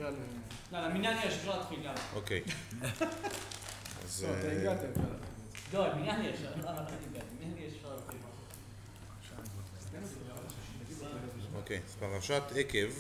נקרא ל... לא, למניין יש, אפשר להתחיל גם. אוקיי. אז... אתה הגעת, לא, למניין יש, למניין יש, אפשר להתחיל. אוקיי, אז פרשת עקב.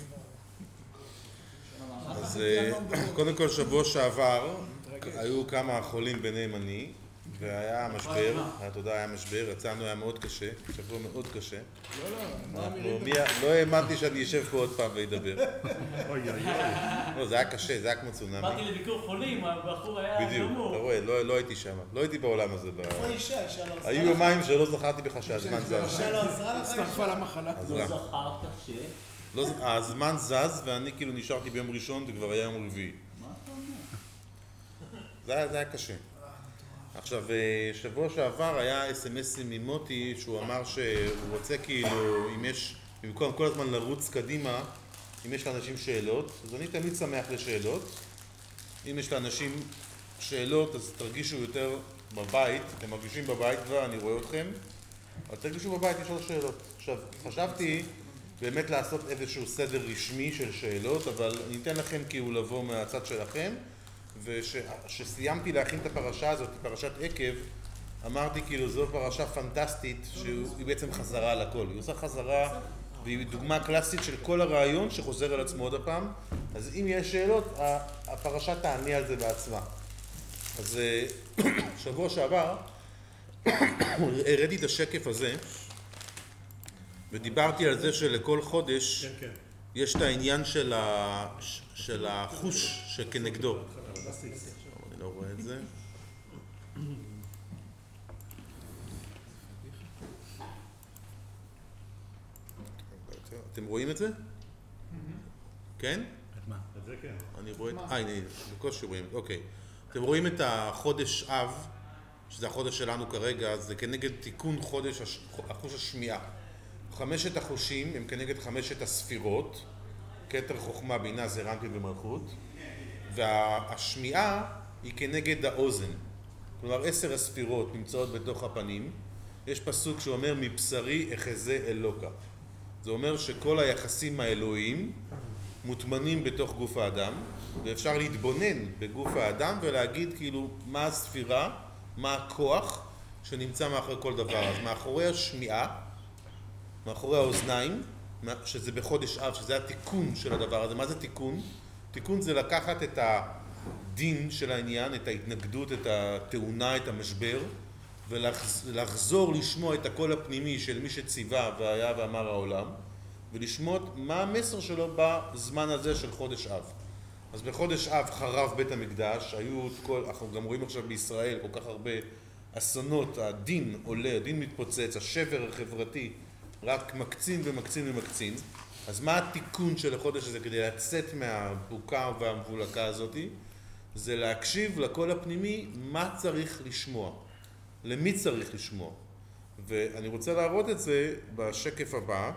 אז קודם כל שבוע שעבר היו כמה חולים ביניהם אני, והיה משבר, תודה, היה משבר, יצאנו, היה מאוד קשה, שבוע מאוד קשה. לא האמנתי שאני אשב פה עוד פעם וידבר. לא, זה היה קשה, זה היה כמו צונאמי. באתי לביקור חולים, הבחור היה בדיוק, גמור. אתה רואה, לא הייתי שם, לא הייתי בעולם הזה. איפה אישה? אישה לא עזרה לך? היו יומיים שלא זכרתי בכלל שהזמן זז. אישה לא עזרה לך? הצטרפה למחלה. לא זכרת ש... הזמן זז ואני כאילו נשארתי ביום ראשון וכבר היה יום רביעי. מה אתה אומר? זה היה קשה. עכשיו, שבוע שעבר היה אס.אם.אסים ממוטי שהוא אמר שהוא רוצה כאילו, אם יש, במקום כל הזמן לרוץ קדימה, אם יש לאנשים שאלות, אז אני תמיד שמח לשאלות. אם יש לאנשים שאלות, אז תרגישו יותר בבית, אתם מרגישים בבית ואני רואה אתכם, אז תרגישו בבית, יש עוד שאלות. עכשיו, חשבתי באמת לעשות איזשהו סדר רשמי של שאלות, אבל אני אתן לכם כאילו לבוא מהצד שלכם, ושסיימתי להכין את הפרשה הזאת, פרשת עקב, אמרתי כאילו זו פרשה פנטסטית שהיא בעצם חזרה על הכל. היא עושה חזרה והיא דוגמה קלאסית של כל הרעיון שחוזר על עצמו עוד הפעם. אז אם יש שאלות, הפרשה תענה על זה בעצמה. אז שבוע שעבר הראיתי את השקף הזה ודיברתי על זה שלכל חודש יש את העניין של החוש שכנגדו. אני לא רואה את זה. אתם רואים את זה? כן? את מה? את זה כן. אני רואה את... הנה, בקושי רואים. אוקיי. אתם רואים את החודש אב, שזה החודש שלנו כרגע, זה כנגד תיקון חודש החוש השמיעה. 5 החושים הם כנגד 5 הספירות, כתר, חוכמה, בינה, זעיר אנפין ומלכות, והשמיעה היא כנגד האוזן. כלומר 10 הספירות נמצאות בתוך הפנים. יש פסוק שאומר מבשרי אחזה אלוקה. זה אומר שכל היחסים האלוהיים מוטמנים בתוך גוף האדם, ואפשר להתבונן בגוף האדם ולהגיד כאילו מה הספירה, מה הכוח שנמצא מאחורי כל דבר. אז מאחורי השמיעה, מאחורי האוזניים, שזה בחודש אב, שזה התיקון של הדבר הזה. מה זה תיקון? תיקון זה לקחת את הדין של העניין, את ההתנגדות, את התאונה, את המשבר, ולחזור לשמוע את הקול הפנימי של מי שציווה והיה ואמר העולם, ולשמוע מה המסר שלו בזמן הזה של חודש אב. אז בחודש אב חרב בית המקדש, אנחנו גם רואים עכשיו בישראל כל כך הרבה אסונות, הדין עולה, הדין מתפוצץ, השבר החברתי רק מקצין ומקצין ומקצין. אז מה התיקון של החודש הזה כדי לצאת מהבוקה והמבולקה הזאת? זה להקשיב לקול הפנימי מה צריך לשמוע, למי צריך לשמוע. ואני רוצה להראות את זה בשקף הבא,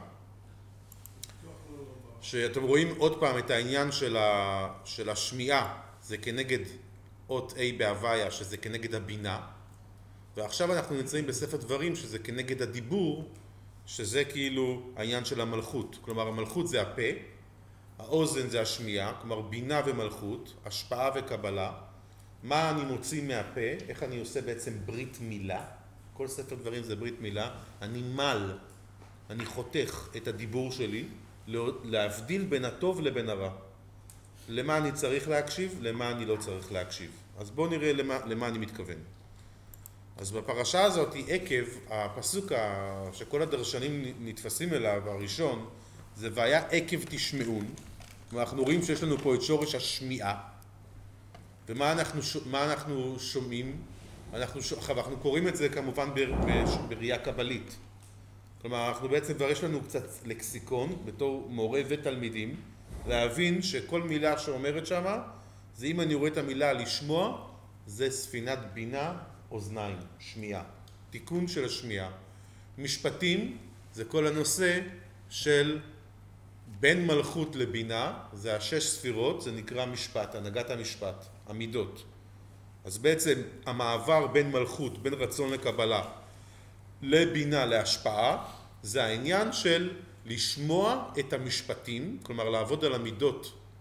שאתם רואים עוד פעם את העניין של השמיעה, זה כנגד אות A בהוויה, שזה כנגד הבינה, ועכשיו אנחנו נמצאים בספר דברים שזה כנגד הדיבור, שזה כאילו העניין של המלכות. כלומר המלכות זה הפה, האוזן זה השמיעה, כלומר בינה ומלכות, השפעה וקבלה. מה אני מוציא מהפה, איך אני עושה בעצם ברית מילה, כל ספר דברים זה ברית מילה, אני מל, אני חותך את הדיבור שלי, להבדיל בין הטוב לבין הרע. למה אני צריך להקשיב, למה אני לא צריך להקשיב. אז בואו נראה למה אני מתכוון. אז בפרשה הזאת, עקב, הפסוק שכל הדרשנים נתפסים אליו, הראשון, זה והיה עקב תשמעון. אנחנו רואים שיש לנו פה את שורש השמיעה. ומה אנחנו שומעים? אנחנו קוראים את זה כמובן בראייה קבלית. כלומר, אנחנו בעצם כבר יש לנו קצת לקסיקון בתור מורה ותלמידים, להבין שכל מילה שאומרת שמה, זה אם אני רואה את המילה לשמוע, זה ספינת בינה, אוזניים, שמיעה. תיקון של השמיעה. משפטים זה כל הנושא של בין מלכות לבינה, זה 6 ספירות, זה נקרא משפט, הנהגת המשפט, המידות. אז בעצם המעבר בין מלכות, בין רצון לקבלה, לבינה, להשפעה, זה העניין של לשמוע את המשפטים, כלומר לעבוד על המידות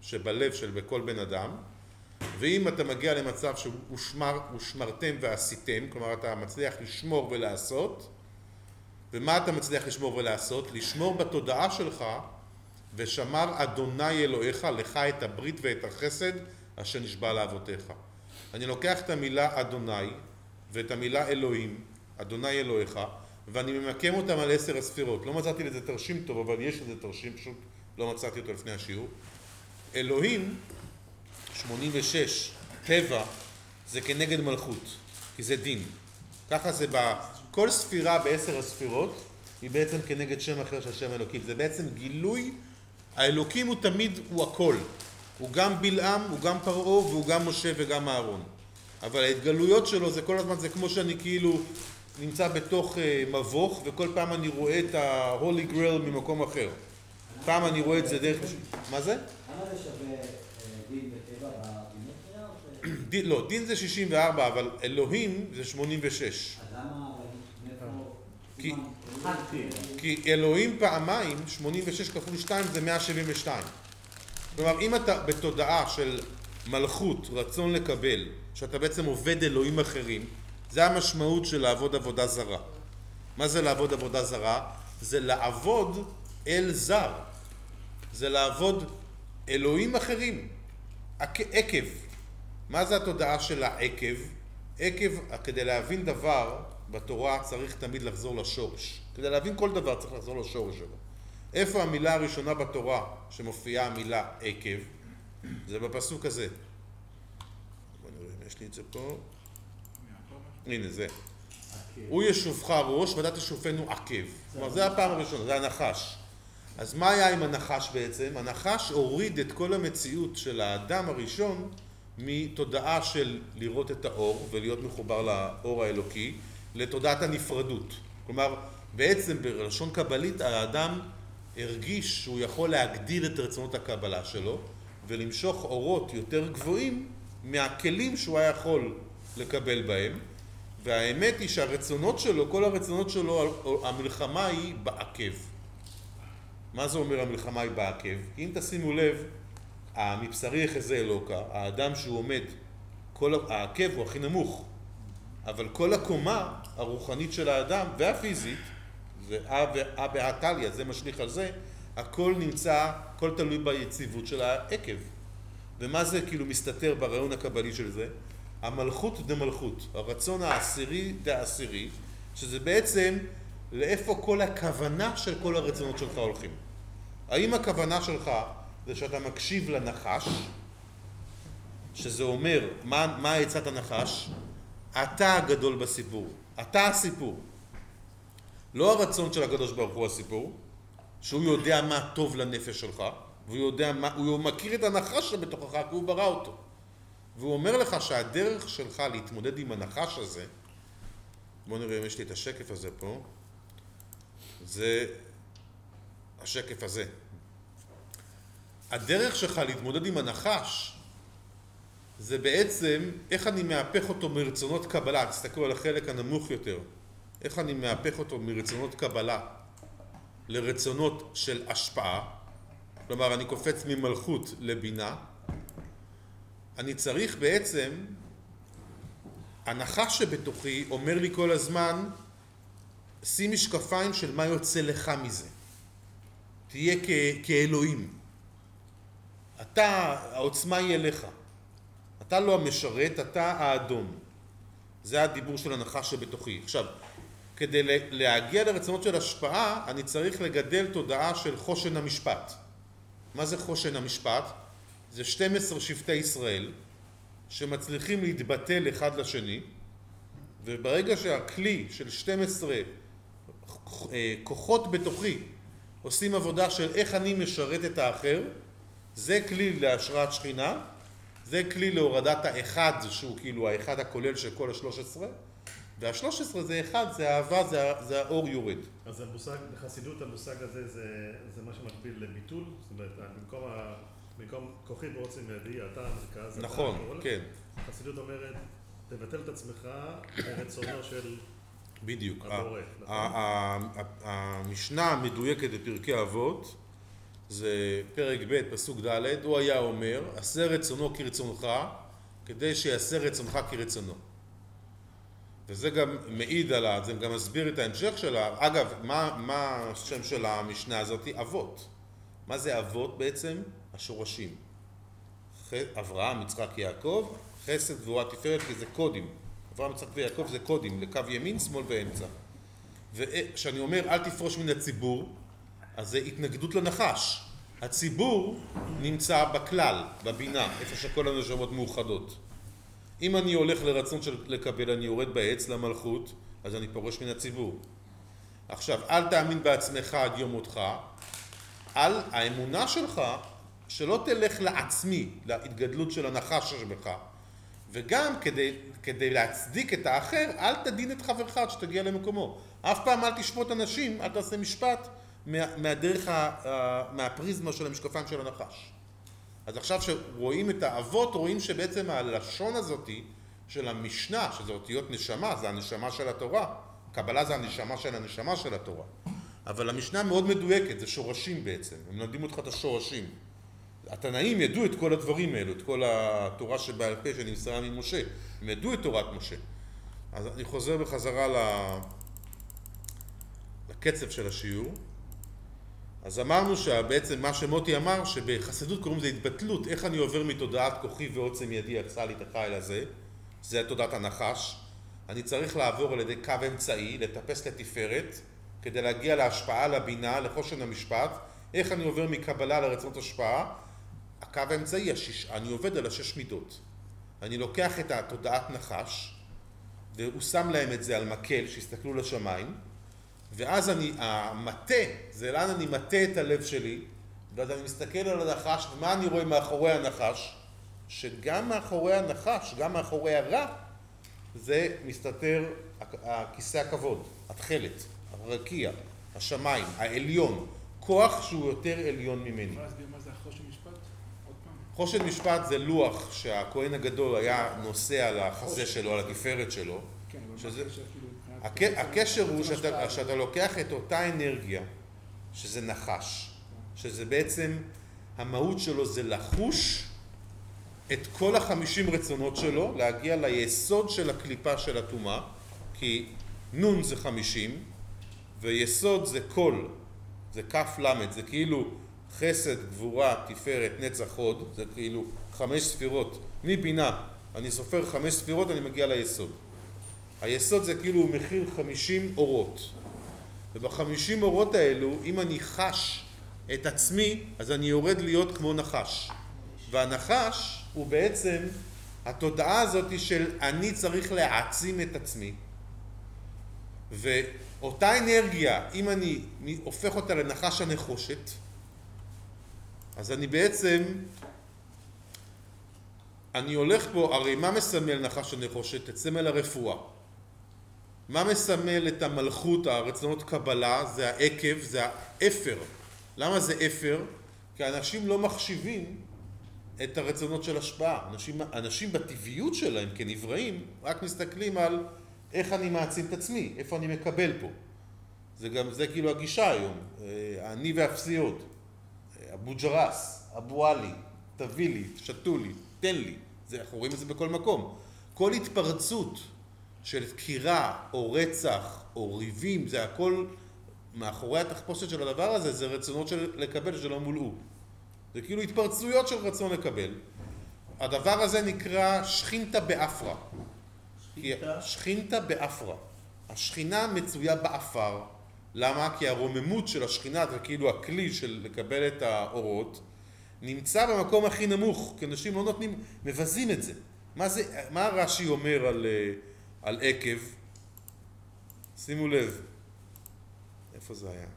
שבלב של בכל בן אדם, ואם אתה מגיע למצב שהושמרתם ועשיתם, כלומר אתה מצליח לשמור ולעשות, ומה אתה מצליח לשמור ולעשות? לשמור בתודעה שלך, ושמר אדוני אלוהיך לך את הברית ואת החסד אשר נשבע לאבותיך. אני לוקח את המילה אדוני ואת המילה אלוהים, אדוני אלוהיך, ואני ממקם אותם על 10 הספירות. לא מצאתי לזה תרשים טוב, אבל יש לזה תרשים, פשוט לא מצאתי אותו לפני השיעור. אלוהים, 86, טבע, זה כנגד מלכות, כי זה דין. ככה זה כל ספירה ב10 הספירות, היא בעצם כנגד שם אחר של שם אלוקים. זה בעצם גילוי, האלוקים הוא תמיד, הוא הכל. הוא גם בלעם, הוא גם פרעה, והוא גם משה וגם אהרון. אבל ההתגלויות שלו זה כל הזמן, זה כמו שאני כאילו נמצא בתוך מבוך, וכל פעם אני רואה את ה-Holy Grail ממקום אחר. פעם אני רואה את זה דרך... מה זה? למה זה שווה דין וטבע בגימטריה? לא, דין זה 64, אבל אלוהים זה 86. אז למה... כי אלוהים פעמיים, 86 כפול 2 זה 172. כלומר, אם אתה בתודעה של מלכות, רצון לקבל, שאתה בעצם עובד אלוהים אחרים, זה המשמעות של לעבוד עבודה זרה. מה זה לעבוד עבודה זרה? זה לעבוד אל זר. זה לעבוד אלוהים אחרים. עקב. מה זה התודעה של העקב? עקב, כדי להבין דבר בתורה צריך תמיד לחזור לשורש. כדי להבין כל דבר צריך לחזור לשורש שלו. איפה המילה הראשונה בתורה שמופיעה המילה עקב? זה בפסוק הזה. בוא נראה אם יש לי את זה פה. הנה זה. הוא ישופך ראש ואתה תשופנו עקב. כלומר זה הפעם הראשונה, זה הנחש. אז מה היה עם הנחש בעצם? הנחש הוריד את כל המציאות של האדם הראשון מתודעה של לראות את האור ולהיות מחובר לאור האלוקי לתודעת הנפרדות. כלומר, בעצם בלשון קבלית האדם הרגיש שהוא יכול להגדיל את רצונות הקבלה שלו ולמשוך אורות יותר גבוהים מהכלים שהוא היה יכול לקבל בהם. והאמת היא שהרצונות שלו, כל הרצונות שלו, המלחמה היא בעקב. מה זה אומר המלחמה היא בעקב? אם תשימו לב, המבשרי יחזה אלוקה, האדם שהוא עומד, העקב הוא הכי נמוך, אבל כל הקומה הרוחנית של האדם והפיזית, זה בהטליה, זה משליך על זה, הכל נמצא, הכל תלוי ביציבות של העקב. ומה זה כאילו מסתתר ברעיון הקבלי של זה? המלכות דמלכות, הרצון העשירי דעשירי, שזה בעצם לאיפה כל הכוונה של כל הרצונות שלך הולכים. האם הכוונה שלך זה שאתה מקשיב לנחש, שזה אומר, מה עצת הנחש? אתה הגדול בסיפור, אתה הסיפור. לא הרצון של הקדוש ברוך הוא הסיפור, שהוא יודע מה טוב לנפש שלך, הוא מכיר את הנחש שבתוכך, כי הוא ברא אותו. והוא אומר לך שהדרך שלך להתמודד עם הנחש הזה, בוא נראה אם יש לי את השקף הזה פה, זה השקף הזה. הדרך שלך להתמודד עם הנחש, זה בעצם איך אני מהפך אותו מרצונות קבלה, תסתכלו על החלק הנמוך יותר, איך אני מהפך אותו מרצונות קבלה לרצונות של השפעה, כלומר אני קופץ ממלכות לבינה, אני צריך בעצם, הנחש שבתוכי אומר לי כל הזמן, שים משקפיים של מה יוצא לך מזה. תהיה כאלוהים. אתה, העוצמה היא אליך. אתה לא המשרת, אתה האדון. זה הדיבור של הנחש שבתוכי. עכשיו, כדי להגיע לרצונות של השפעה, אני צריך לגדל תודעה של חושן המשפט. מה זה חושן המשפט? זה 12 שבטי ישראל שמצליחים להתבטל אחד לשני, וברגע שהכלי של 12 כוחות בתוכי עושים עבודה של איך אני משרת את האחר, זה כלי להשראת שכינה, זה כלי להורדת האחד שהוא כאילו האחד הכולל של כל ה-13, וה-13 זה אחד, זה אהבה, זה האור יורד. אז המושג, בחסידות המושג הזה זה מה שמקביל לביטול, זאת אומרת, במקום כוחי בעוצם ידי, אתה המרכז, נכון, כן. החסידות אומרת, תבטל את עצמך לרצונו של בדיוק. הבורא. המשנה המדויקת בפרקי אבות זה פרק ב' פסוק ד', הוא היה אומר, עשה רצונו כרצונך, כדי שיעשה רצונך כרצונו. וזה גם מעיד על זה גם מסביר את ההמשך שלה. אגב, מה השם של המשנה הזאת? אבות. מה זה אבות בעצם? השורשים. אברהם, יצחק, יעקב, חסד, גבורה, תפארת, כי זה קודים. אברהם, יצחק ויעקב זה קודים, לקו ימין, שמאל ואמצע. וכשאני אומר אל תפרוש מן הציבור, אז זה התנגדות לנחש. הציבור נמצא בכלל, בבינה, איפה שכל הנשמות מאוחדות. אם אני הולך לרצון של לקבל, אני יורד בעץ למלכות, אז אני פורש מן הציבור. עכשיו, אל תאמין בעצמך עד יום מותך, על האמונה שלך, שלא תלך לעצמי, להתגדלות של הנחש שבך, וגם כדי להצדיק את האחר, אל תדין את חברך עד שתגיע למקומו. אף פעם אל תשפוט אנשים, אל תעשה משפט מהדרך, מהפריזמה של המשקפיים של הנחש. אז עכשיו שרואים את האבות, רואים שבעצם הלשון הזאת של המשנה, שזה אותיות נשמה, זה הנשמה של התורה. קבלה זה הנשמה של הנשמה של התורה. אבל המשנה מאוד מדויקת, זה שורשים בעצם. הם לומדים אותך את השורשים. התנאים ידעו את כל הדברים האלו, את כל התורה שבעל פה שנמסרה ממשה. הם ידעו את תורת משה. אז אני חוזר בחזרה לקצב של השיעור. אז אמרנו שבעצם מה שמוטי אמר, שבחסידות קוראים לזה התבטלות, איך אני עובר מתודעת כוחי ועוצם ידי עשה לי את החיל הזה, זה תודעת הנחש. אני צריך לעבור על ידי קו אמצעי, לטפס לתפארת, כדי להגיע להשפעה, לבינה, לחושן המשפט. איך אני עובר מקבלה לרצונות השפעה? הקו האמצעי, אני עובד על 6 מידות. אני לוקח את התודעת נחש, והוא שם להם את זה על מקל, שיסתכלו לשמיים, ואז המטה, זה לאן אני מטה את הלב שלי, ואז אני מסתכל על הנחש, ומה אני רואה מאחורי הנחש? שגם מאחורי הנחש, גם מאחורי הרע, זה מסתתר הכיסא הכבוד, התכלת, הרקיע, השמיים, העליון, כוח שהוא יותר עליון ממני. אפשר להסביר מה זה החושן משפט? עוד פעם. חושן משפט זה לוח שהכהן הגדול היה נושא על החזה שלו, על התפארת שלו. כן, אבל שזה... מה הקשר כאילו? הקשר הוא שאתה לוקח את אותה אנרגיה, שזה נחש, שזה בעצם, המהות שלו זה לחוש את כל 50 רצונות שלו, להגיע ליסוד של הקליפה של הטומאה, כי נון זה 50, ויסוד זה קול, זה כף למד, זה כאילו חסד, גבורה, תפארת, נצח הוד, זה כאילו 5 ספירות, מבינה, אני סופר 5 ספירות, אני מגיע ליסוד. היסוד זה כאילו מחיר 50 אורות. וב50 אורות האלו, אם אני חש את עצמי, אז אני יורד להיות כמו נחש. והנחש הוא בעצם התודעה הזאת של אני צריך להעצים את עצמי. ואותה אנרגיה, אם אני הופך אותה לנחש הנחושת, אז אני בעצם, אני הולך פה, הרי מה מסמל נחש הנחושת? את סמל הרפואה. מה מסמל את המלכות, הרצונות קבלה? זה העקב, זה האפר. למה זה אפר? כי אנשים לא מחשיבים את הרצונות של השפעה. אנשים בטבעיות שלהם כנבראים רק מסתכלים על איך אני מעצים את עצמי, איפה אני מקבל פה. זה כאילו הגישה היום, אני והאפסיות, אבו ג'רס, אבו עלי, תביא לי, שתו לי, תן לי. אנחנו רואים את זה בכל מקום. כל התפרצות של דקירה או רצח או ריבים, זה הכל מאחורי התחפושת של הדבר הזה, זה רצונות של לקבל שלא מולאו. זה כאילו התפרצויות של רצון לקבל. הדבר הזה נקרא שכינתה באפרה. שכינתה באפרה. השכינה מצויה באפר. למה? כי הרוממות של השכינה, זה כאילו הכלי של לקבל את האורות, נמצא במקום הכי נמוך, כי אנשים לא נותנים, מבזים את זה. מה רש"י אומר על עקב? שימו לב. איפה זה היה?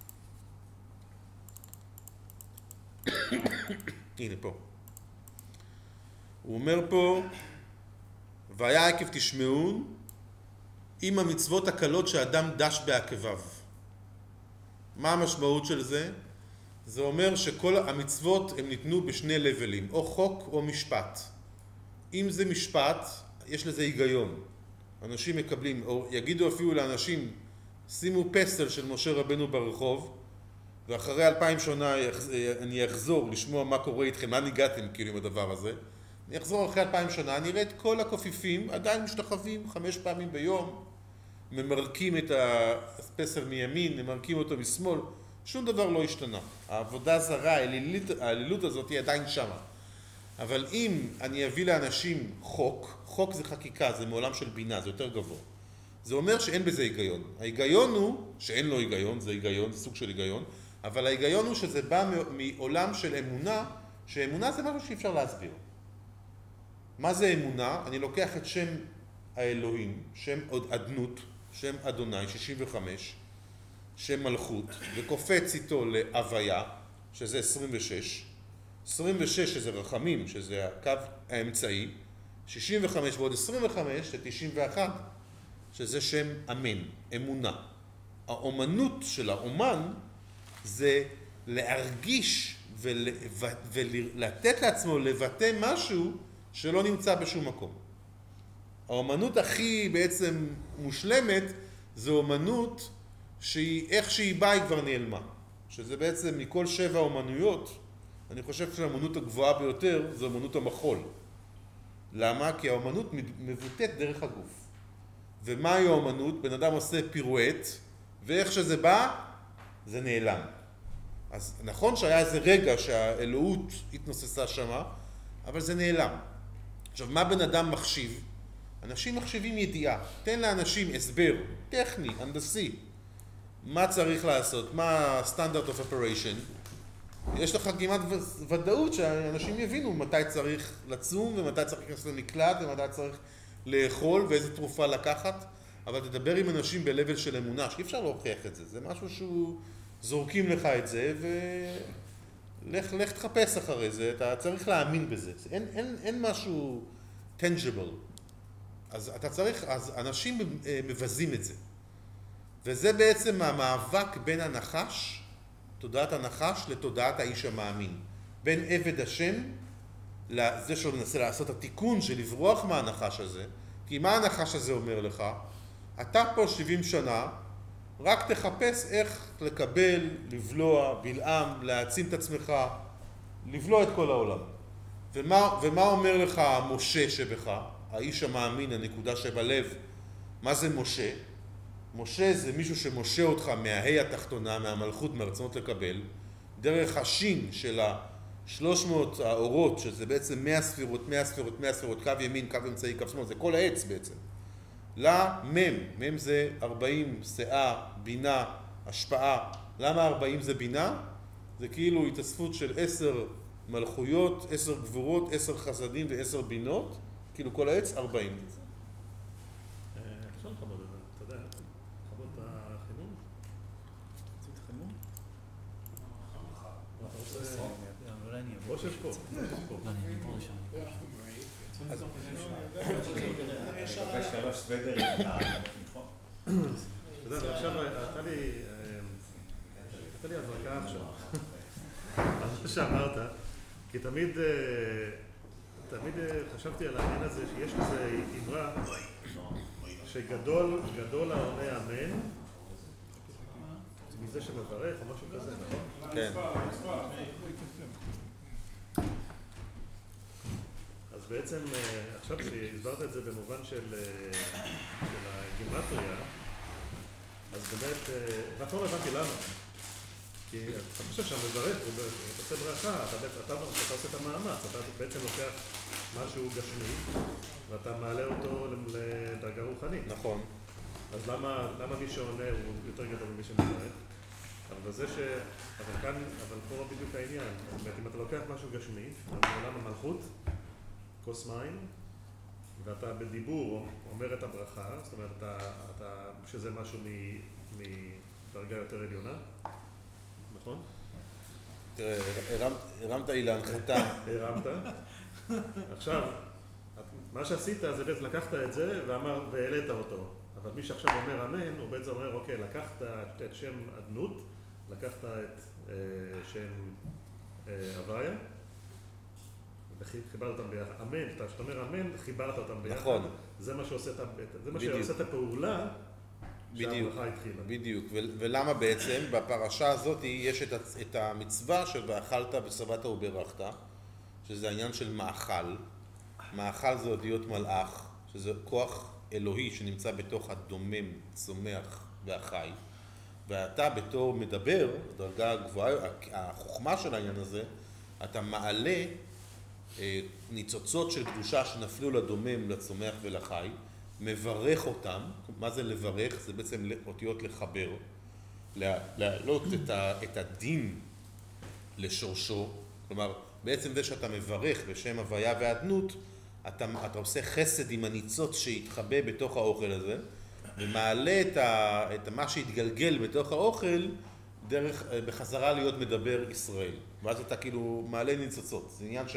הנה פה. הוא אומר פה, והיה עקב תשמעון עם המצוות הקלות שאדם דש בעקביו. מה המשמעות של זה? זה אומר שכל המצוות הם ניתנו בשני לבלים, או חוק או משפט. אם זה משפט, יש לזה היגיון. אנשים מקבלים, או יגידו אפילו לאנשים, שימו פסל של משה רבנו ברחוב, ואחרי 2000 שנה אני אחזור לשמוע מה קורה איתכם, לאן הגעתם כאילו עם הדבר הזה. אני אחזור אחרי 2000 שנה, אני אראה את כל הקופיפים, עדיין משתחווים 5 פעמים ביום, ממרקים את הפסל מימין, ממרקים אותו משמאל, שום דבר לא השתנה. העבודה זרה, האלילות הזאת היא עדיין שמה. אבל אם אני אביא לאנשים חוק זה חקיקה, זה מעולם של בינה, זה יותר גבוה. זה אומר שאין בזה היגיון. ההיגיון הוא, שאין לו היגיון, זה היגיון, זה סוג של היגיון, אבל ההיגיון הוא שזה בא מעולם של אמונה, שאמונה זה משהו שאי אפשר להסביר. מה זה אמונה? אני לוקח את שם האלוהים, שם אדנות, שם אדוני, 65, שם מלכות, וקופץ איתו להוויה, שזה 26, 26 שזה רחמים, שזה הקו האמצעי, 65 ועוד 25 זה 91, שזה שם אמן, אמונה. האומנות של האומן זה להרגיש ולתת לעצמו לבטא משהו שלא נמצא בשום מקום. האומנות הכי בעצם מושלמת זה אומנות שהיא, איך שהיא באה היא כבר נעלמה. שזה בעצם מכל 7 אומנויות, אני חושב שהאומנות הגבוהה ביותר זה אומנות המחול. למה? כי האומנות מבוטאת דרך הגוף. ומהי האומנות? בן אדם עושה פירואט, ואיך שזה בא, זה נעלם. אז נכון שהיה איזה רגע שהאלוהות התנוססה שמה, אבל זה נעלם. עכשיו, מה בן אדם מחשיב? אנשים מחשיבים ידיעה. תן לאנשים הסבר טכני, הנדסי. מה צריך לעשות? מה ה-standard of operation? יש לך כמעט ודאות שאנשים יבינו מתי צריך לצום, ומתי צריך להיכנס למקלט, ומתי צריך לאכול, ואיזה תרופה לקחת. אבל תדבר עם אנשים ב-level של אמונה, שאי אפשר להוכיח את זה. זה משהו שהוא... זורקים לך את זה, ולך תחפש אחרי זה, אתה צריך להאמין בזה. אין משהו tangible. אז אתה צריך, אז אנשים מבזים את זה. וזה בעצם המאבק בין הנחש, תודעת הנחש, לתודעת האיש המאמין. בין עבד השם, לזה שהוא מנסה לעשות התיקון של לברוח מהנחש הזה, כי מה הנחש הזה אומר לך? אתה פה 70 שנה, רק תחפש איך לקבל, לבלוע, בלעם, להעצים את עצמך, לבלוע את כל העולם. ומה אומר לך משה שבך, האיש המאמין, הנקודה שבלב? מה זה משה? משה זה מישהו שמשה אותך מההי התחתונה, מהמלכות, מהרצונות לקבל, דרך השין של 300 האורות, שזה בעצם 100 ספירות, 100 ספירות, 100 ספירות, קו ימין, קו אמצעי, קו שמאל, זה כל העץ בעצם. למם, מם זה 40, שאה, בינה, השפעה. למה 40 זה בינה? זה כאילו התאספות של 10 מלכויות, 10 גבורות, 10 חסדים ו10 בינות, כאילו כל העץ 40. אפשר לכבוד את זה, אתה יודע, לכבוד את החימום? רצית חימום? אתה רוצה... בוא שב פה. לא, אני אעבור לשם. לגבי 3 סוודרים, אתה יודע, עכשיו הייתה לי הברקה עכשיו. על מה שאמרת, כי תמיד חשבתי על העניין הזה שיש לזה אמרה שגדול העונה אמן מזה שמברך או משהו כזה, נכון? כן. אז בעצם, עכשיו שהסברת את זה במובן של הגימטריה, אז באמת, ואף לא הבנתי למה. כי אתה חושב שהמברך, הוא עושה ברכה, אתה עושה את המאמץ, אתה בעצם לוקח משהו גשמי, ואתה מעלה אותו לדרגה רוחנית. נכון. אז למה מי שעונה הוא יותר גדול ממי שמברך? אבל פה בדיוק העניין. זאת אומרת, אם אתה לוקח משהו גשמי, בעולם המלכות, כוס מים, ואתה בדיבור אומר את הברכה, זאת אומרת, שזה משהו מדרגה יותר עליונה, נכון? תראה, הרמת לי להנחתה. הרמת. עכשיו, מה שעשית זה בעצם לקחת את זה והעלית אותו. אבל מי שעכשיו אומר אמן, הוא בעצם אומר, אוקיי, לקחת את שם אדנות, לקחת את שם הוויה, וחיברת אותם ביחד. אמן, כשאתה אומר אמן, חיברת אותם ביחד. נכון. זה מה שעושה את הפעולה שהברכה התחילה. בדיוק. ולמה בעצם? בפרשה הזאת יש את המצווה של ואכלת ושבעת וברכת, שזה העניין של מאכל. מאכל זה אותיות מלאך, שזה כוח אלוהי שנמצא בתוך הדומם, צומח והחי. ואתה בתור מדבר, דרגה הגבוהה, החוכמה של העניין הזה, אתה מעלה ניצוצות של קדושה שנפלו לדומם, לצומח ולחי, מברך אותם. מה זה לברך? זה בעצם אותיות לחבר, להעלות את הדין לשורשו. כלומר, בעצם זה שאתה מברך בשם הוויה ואדנות, אתה עושה חסד עם הניצוץ שהתחבא בתוך האוכל הזה, ומעלה את מה שהתגלגל בתוך האוכל בחזרה להיות מדבר ישראל. ואז אתה כאילו מעלה ניצוצות.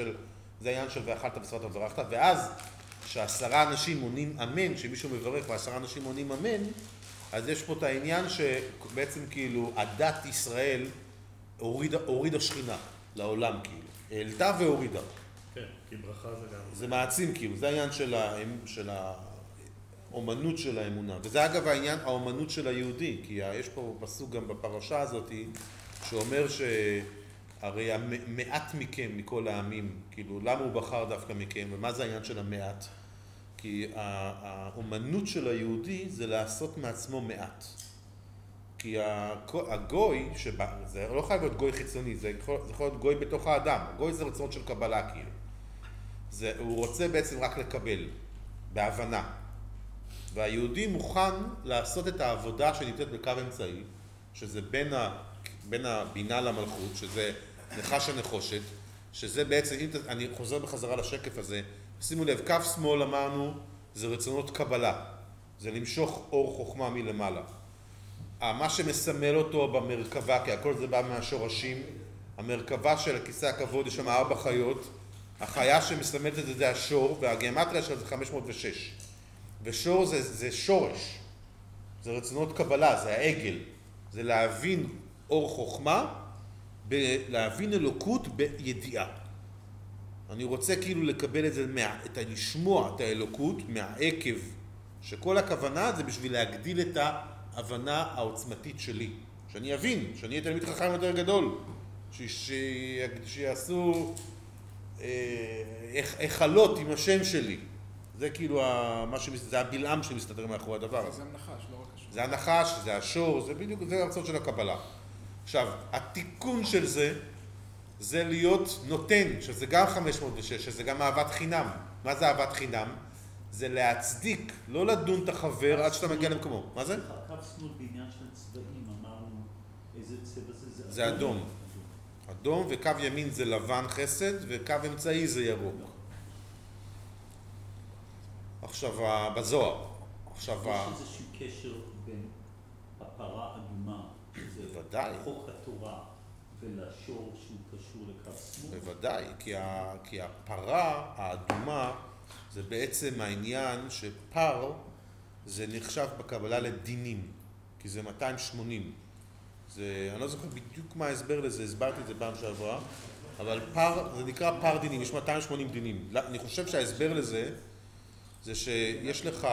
זה העניין של ואכלת ושבעת וברכת, ואז ש10 אנשים עונים אמן, שמישהו מברך ו10 אנשים עונים אמן, אז יש פה את העניין שבעצם כאילו הדת ישראל הורידה שכינה לעולם כאילו. העלתה והורידה. כן, כי ברכה זה גם... זה מעצים כאילו, זה העניין של האומנות של האמונה. וזה אגב העניין, האומנות של היהודי, כי יש פה פסוק גם בפרשה הזאת, שאומר שהרי המעט מכם מכל העמים, כאילו למה הוא בחר דווקא מכם, ומה זה העניין של המעט? כי האומנות של היהודי זה לעשות מעצמו מעט. כי הגוי, זה לא חייב להיות גוי חיצוני, זה יכול להיות גוי בתוך האדם. הגוי זה רצון של קבלה כאילו. הוא רוצה בעצם רק לקבל, בהבנה. והיהודי מוכן לעשות את העבודה שנמצאת בקו אמצעי, שזה בין הבינה למלכות, שזה נחש הנחושת, שזה בעצם, אני חוזר בחזרה לשקף הזה, שימו לב, קו שמאל אמרנו, זה רצונות קבלה, זה למשוך אור חוכמה מלמעלה. מה שמסמל אותו במרכבה, כי הכל זה בא מהשורשים, המרכבה של הכיסא הכבוד, יש שם 4 חיות, החיה שמסמלת את זה השור, והגיאומטריה שלה זה 506. ושור זה שורש, זה רצונות קבלה, זה העגל, זה להבין אור חוכמה, להבין אלוקות בידיעה. אני רוצה כאילו לקבל את זה, לשמוע את האלוקות מהעקב, שכל הכוונה זה בשביל להגדיל את ההבנה העוצמתית שלי. שאני אבין, שאני אהיה תלמיד חכם יותר גדול, שיעשו החלות עם השם שלי. זה כאילו, זה הבלעם שמסתתר מאחורי הדבר הזה. זה הנחש, לא רק השור. זה הנחש, זה השור, זה בדיוק, זה הרצון של הקבלה. עכשיו, התיקון של זה להיות נותן, שזה גם 506, שזה גם אהבת חינם. מה זה אהבת חינם? זה להצדיק, לא לדון את החבר עד שאתה מגיע למקומו. מה זה? קו שמאל בעניין של צבעים, אמרנו איזה צבע זה? זה אדום. אדום, וקו ימין זה לבן חסד, וקו אמצעי זה ירוק. עכשיו, בזוהר. עכשיו, יש איזשהו קשר בין הפרה אדומה, בוודאי. חוק התורה, ולשור שהוא קשור לקו שמאל? בוודאי, כי הפרה האדומה זה בעצם העניין שפר זה נחשב בקבלה לדינים, כי זה 280. אני לא זוכר בדיוק מה ההסבר לזה, הסברתי את זה פעם שעברה, אבל פר, זה נקרא פר דינים, יש 280 דינים. אני חושב שההסבר לזה זה שיש לך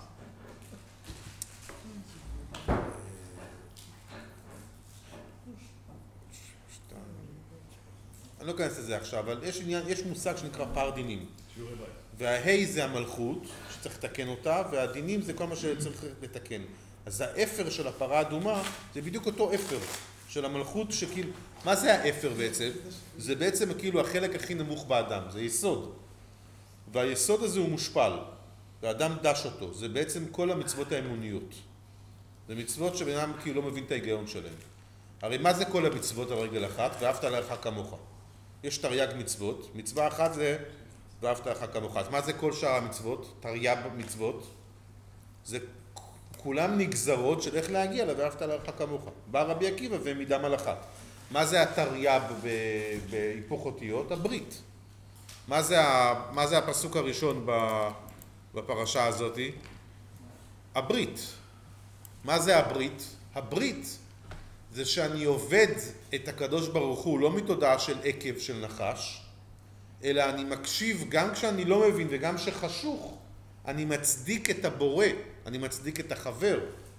אני לא אכנס לזה עכשיו, אבל יש מושג שנקרא פר דינים. וההי זה המלכות, שצריך לתקן אותה, והדינים זה כל מה שצריך לתקן. אז האפר של הפרה האדומה זה בדיוק אותו אפר של המלכות שכאילו... מה זה האפר בעצם? זה בעצם כאילו החלק הכי נמוך באדם, זה יסוד. והיסוד הזה הוא מושפל, והאדם דש אותו. זה בעצם כל המצוות האמוניות. זה מצוות שבן אדם כאילו לא מבין את ההיגיון שלהם. הרי מה זה כל המצוות על רגל אחת? ואהבת לרעך כמוך. יש תרי"ג מצוות, מצווה אחת זה ואהבת לרעך כמוך. אז מה זה כל שאר המצוות? תרי"ג מצוות. זה כולם נגזרות של איך להגיע ל"ואהבת לרעך כמוך". בא רבי עקיבא ומדם על אחת. מה זה התרי"ג בהיפוך אותיות? הברית. מה זה הפסוק הראשון בפרשה הזאת? הברית. מה זה הברית? הברית זה שאני עובד את הקדוש ברוך הוא לא מתודעה של עקב של נחש, אלא אני מקשיב גם כשאני לא מבין וגם שחשוך, אני מצדיק את הבורא, אני מצדיק את החבר,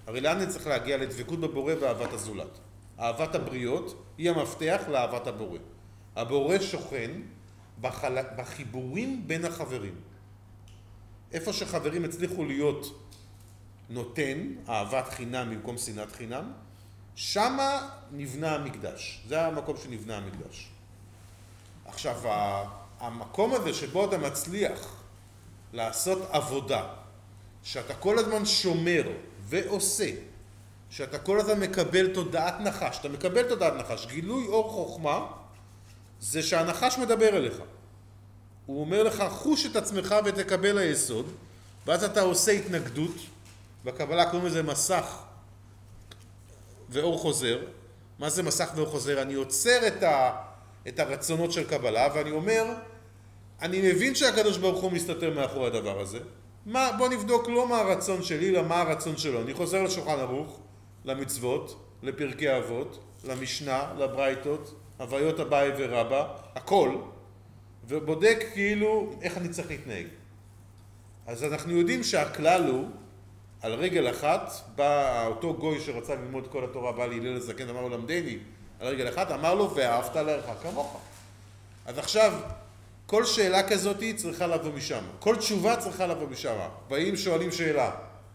הרי לאן אני צריך להגיע? לדבקות בבורא ואהבת הזולת. אהבת הבריות היא המפתח לאהבת הבורא. הבורא שוכן בחיבורים בין החברים. איפה שחברים הצליחו להיות נותן, אהבת חינם במקום שנאת חינם, שמה נבנה המקדש. זה המקום שנבנה המקדש. עכשיו, המקום הזה שבו אתה מצליח לעשות עבודה, שאתה כל הזמן שומר ועושה, שאתה כל הזמן מקבל תודעת נחש, אתה מקבל תודעת נחש, גילוי אור חוכמה, זה שהנחש מדבר אליך. הוא אומר לך, חוש את עצמך ותקבל היסוד, ואז אתה עושה התנגדות, בקבלה קוראים לזה מסך ואור חוזר. מה זה מסך ואור חוזר? אני עוצר את הרצונות של קבלה, ואני אומר, אני מבין שהקדוש ברוך הוא מסתתר מאחורי הדבר הזה. בוא נבדוק לא מה הרצון שלי, אלא מה הרצון שלו. אני חוזר לשולחן ערוך, למצוות, לפרקי אבות, למשנה, לברייתות, הוויות אביי ורבא, הכל, ובודק כאילו איך אני צריך להתנהג. אז אנחנו יודעים שהכלל הוא, על רגל אחת, בא אותו גוי שרצה ללמוד כל התורה, בא להלל הזקן, אמר לו למדני, על רגל אחת, אמר לו, ואהבת לרעך כמוך. אז עכשיו, כל שאלה כזאת צריכה לבוא משם. כל תשובה צריכה לבוא משם. באים שואלים שאלה.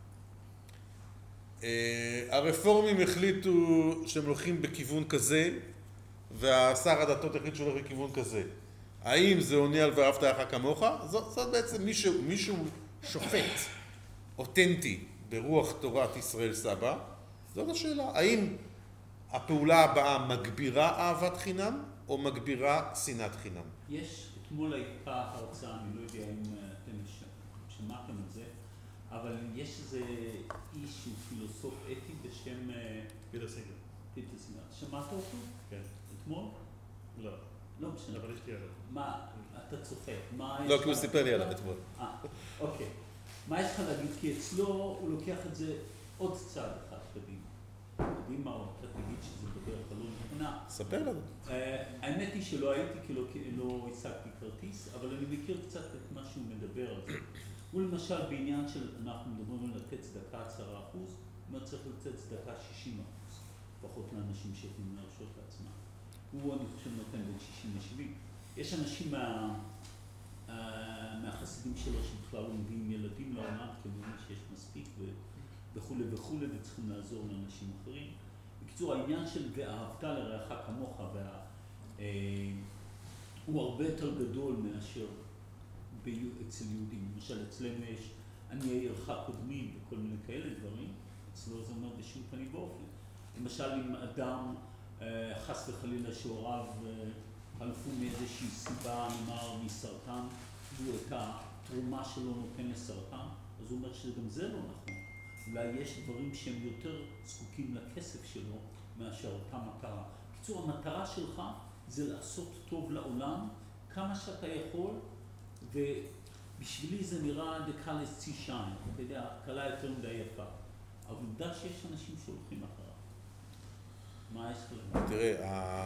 הרפורמים החליטו שהם הולכים בכיוון כזה, והשר הדתות החליט שהוא הולך בכיוון כזה. האם זה עונה על ואהבת לרעך כמוך? זאת בעצם מישהו שופט, אותנטי, ברוח תורת ישראל סבא. זאת השאלה. האם הפעולה הבאה מגבירה אהבת חינם, או מגבירה שנאת חינם? יש, אתמול הייתה הרצאה, אני לא יודע אם אתם שמעתם את זה, אבל יש איזה איש שהוא פילוסוף אתי בשם פיטר סינגר. פיטר סינגר. שמעת אותו? כן. אתמול? לא. לא משנה. אבל יש לי עליו. מה, אתה צוחק? לא, כי הוא סיפר לי עליו אתמול. אוקיי. מה יש לך להגיד? כי אצלו הוא לוקח את זה עוד צעד אחד קדימה. קדימה, או אתה תגיד שזה בדרך כלל לא נכונה. ספר לנו. האמת היא שלא הייתי, כי לא השגתי כרטיס, אבל אני מכיר קצת את מה שהוא מדבר על זה. הוא למשל בעניין של, אנחנו מדברים על לתת צדקה 10%, הוא אומר צריך לתת צדקה 60%, פחות לאנשים שיכולים להרשות לעצמם. הוא, אני חושב, נותן בין 60 ל-70. יש אנשים מהחסידים שלו שבכלל לא מביאים ילדים לעולם, כי הם אומרים שיש מספיק וכו' וכו', וצריכים לעזור לאנשים אחרים. בקיצור, העניין של ואהבת לרעך כמוך, הוא הרבה יותר גדול מאשר אצל יהודים. למשל, אצלנו יש עניי עירך קודמים וכל מיני כאלה דברים, אצלו זה אומר בשום פנים ואופן. למשל, אם אדם חס וחלילה שהוריו חלפו מאיזושהי סיבה, נאמר מסרטן, והוא את התרומה שלו נותן לסרטן, אז הוא אומר שגם זה לא נכון. אולי יש דברים שהם יותר זקוקים לכסף שלו מאשר אותה מטרה. בקיצור, המטרה שלך זה לעשות טוב לעולם כמה שאתה יכול, ובשבילי זה נראה דקה לצי שיים, אתה יודע, קלה יותר מדי יפה. אבל עובדה שיש אנשים שהולכים אחריו. מה יש לך לומר? תראה,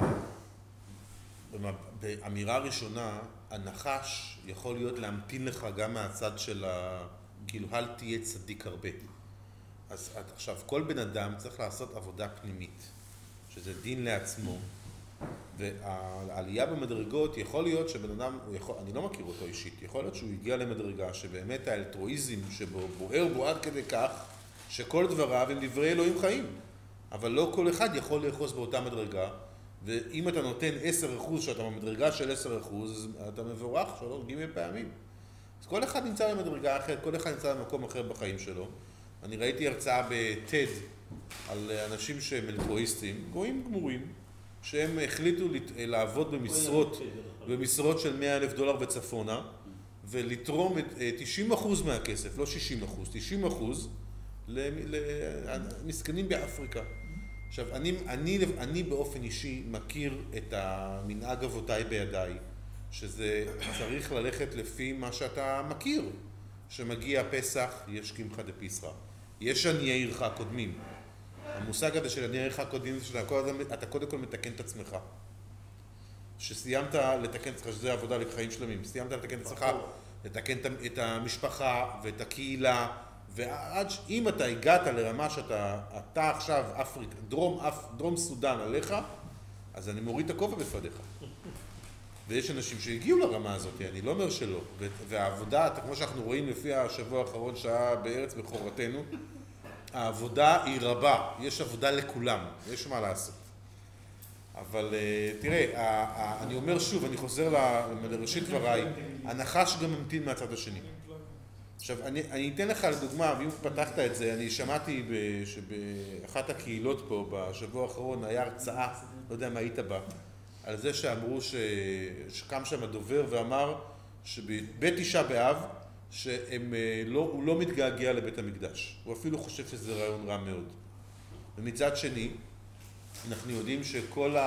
באמירה ראשונה, הנחש יכול להיות להמתין לך גם מהצד של כאילו, אל תהיה צדיק הרבה. אז עכשיו, כל בן אדם צריך לעשות עבודה פנימית, שזה דין לעצמו, והעלייה במדרגות יכול להיות שבן אדם, אני לא מכיר אותו אישית, יכול להיות שהוא הגיע למדרגה שבאמת האלטרואיזם שבו בוער בו עד כדי כך, שכל דבריו הם דברי אלוהים חיים. אבל לא כל אחד יכול לאחוז באותה מדרגה, ואם אתה נותן 10% שאתה במדרגה של 10%, אז אתה מבורך 3 ג' פעמים. אז כל אחד נמצא במדרגה אחרת, כל אחד נמצא במקום אחר בחיים שלו. אני ראיתי הרצאה בטד על אנשים שהם אלטרואיסטים, גויים גמורים, שהם החליטו לעבוד במשרות של $100,000 וצפונה, ולתרום 90% מהכסף, לא 60%, 90% למסכנים באפריקה. עכשיו, אני באופן אישי מכיר את המנהג אבותיי בידיי, שזה צריך ללכת לפי מה שאתה מכיר. שמגיע פסח, יש קמחא דפסחא. יש עניי עירך קודמים. המושג הזה של עניי עירך קודמים זה שאתה קודם כל מתקן את עצמך. שסיימת לתקן את עצמך, שזה עבודה לחיים שלמים, סיימת לתקן את עצמך, לתקן את המשפחה ואת הקהילה אם אתה הגעת לרמה שאתה עכשיו דרום סודן עליך, אז אני מוריד את הכובע בפניך. ויש אנשים שהגיעו לרמה הזאת, אני לא אומר שלא. והעבודה, כמו שאנחנו רואים לפי השבוע האחרון שהיה בארץ בכורתנו, העבודה היא רבה, יש עבודה לכולם, יש מה לעשות. אבל תראה, אני אומר שוב, אני חוזר לראשית דבריי, הנחש גם ממתין מהצד השני. עכשיו, אני אתן לך לדוגמה, ואם פתחת את זה, אני שמעתי שבאחת הקהילות פה בשבוע האחרון היה הרצאה, לא יודע מה היית בה, על זה שאמרו שקם שם הדובר ואמר שבבית תשעה באב שהוא לא מתגעגע לבית המקדש. הוא אפילו חושב שזה רעיון רע מאוד. ומצד שני, אנחנו יודעים שכל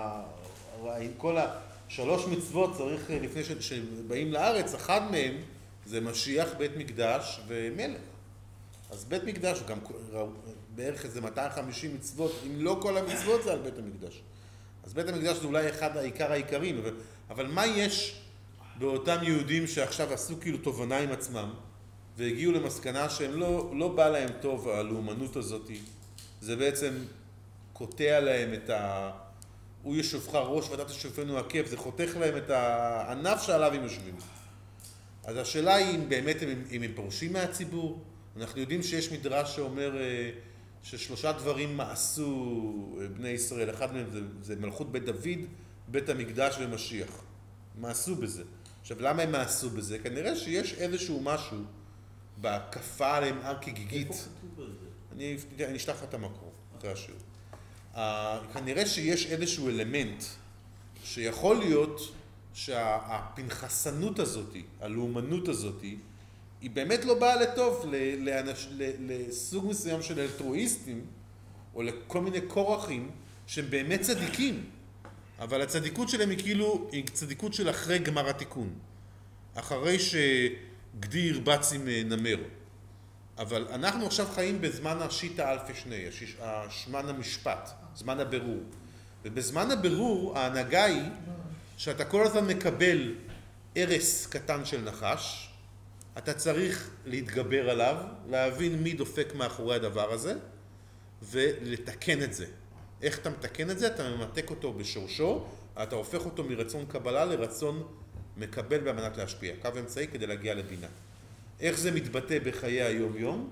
השלוש מצוות צריך, לפני שבאים לארץ, אחד מהם זה משיח, בית מקדש ומלך. אז בית מקדש, גם בערך איזה 250 מצוות, אם לא כל המצוות זה על בית המקדש. אז בית המקדש זה אולי אחד העיקרים, אבל מה יש באותם יהודים שעכשיו עשו כאילו תובנה עם עצמם, והגיעו למסקנה שהם לא בא להם טוב הלאומנות הזאת, זה בעצם קוטע להם את הוא ישופך ראש ואתה תשופנו עקב, זה חותך להם את הענף שעליו הם יושבים. אז השאלה היא אם באמת אם הם פורשים מהציבור. אנחנו יודעים שיש מדרש שאומר ששלושה דברים מעשו בני ישראל. אחד מהם זה מלכות בית דוד, בית המקדש ומשיח. מעשו בזה. עכשיו, למה הם מעשו בזה? כנראה שיש איזשהו משהו בהקפה עליהם הר כגיגית. איפה כתוב על זה? אני אשלח לך את המקור, אחרי השיעור. כנראה שיש איזשהו אלמנט שיכול להיות שהפנחסנות הזאת, הלאומנות הזאת, היא באמת לא באה לטוב לסוג מסוים של אלטרואיסטים, או לכל מיני קורחים שהם באמת צדיקים, אבל הצדיקות שלהם היא כאילו, היא צדיקות של אחרי גמר התיקון, אחרי שגדי ירבץ עם נמר. אבל אנחנו עכשיו חיים בזמן השיטה אלפי שני, זמן המשפט, זמן הבירור. ובזמן הבירור ההנהגה היא שאתה כל הזמן מקבל ערס קטן של נחש, אתה צריך להתגבר עליו, להבין מי דופק מאחורי הדבר הזה, ולתקן את זה. איך אתה מתקן את זה? אתה ממתק אותו בשורשו, אתה הופך אותו מרצון קבלה לרצון מקבל במנת להשפיע. קו אמצעי כדי להגיע לבינה. איך זה מתבטא בחיי היום-יום?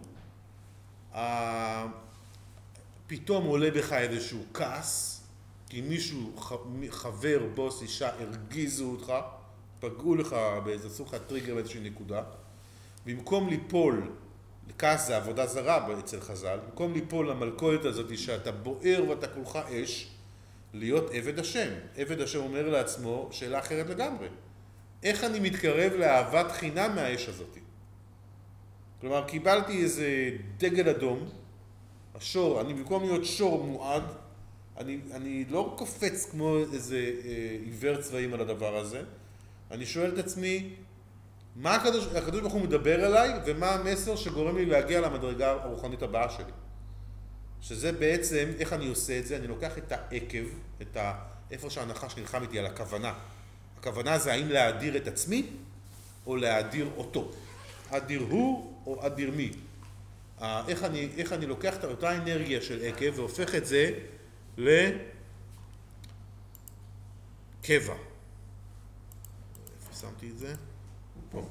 פתאום עולה בך איזשהו כעס, כי מישהו, חבר, בוס, אישה, הרגיזו אותך, פגעו לך עשו לך טריגר באיזושהי נקודה, במקום ליפול, כעס זה עבודה זרה אצל חז"ל, במקום ליפול למלכודת הזאת שאתה בוער ואתה כולך אש, להיות עבד השם. עבד השם אומר לעצמו שאלה אחרת לגמרי. איך אני מתקרב לאהבת חינם מהאש הזאת? כלומר, קיבלתי איזה דגל אדום, השור, אני במקום להיות שור מועד, אני לא קופץ כמו איזה עיוור צבעים על הדבר הזה, אני שואל את עצמי, מה הקדוש ברוך הוא מדבר אליי, ומה המסר שגורם לי להגיע למדרגה הרוחנית הבאה שלי. שזה בעצם, איך אני עושה את זה? אני לוקח את העקב, איפה שהנחש נלחם איתי על הכוונה. הכוונה זה האם להאדיר את עצמי, או להאדיר אותו. אדיר הוא, או אדיר מי. איך אני לוקח את אותה אנרגיה של עקב, והופך את זה לקבע. איפה שמתי את זה? פה.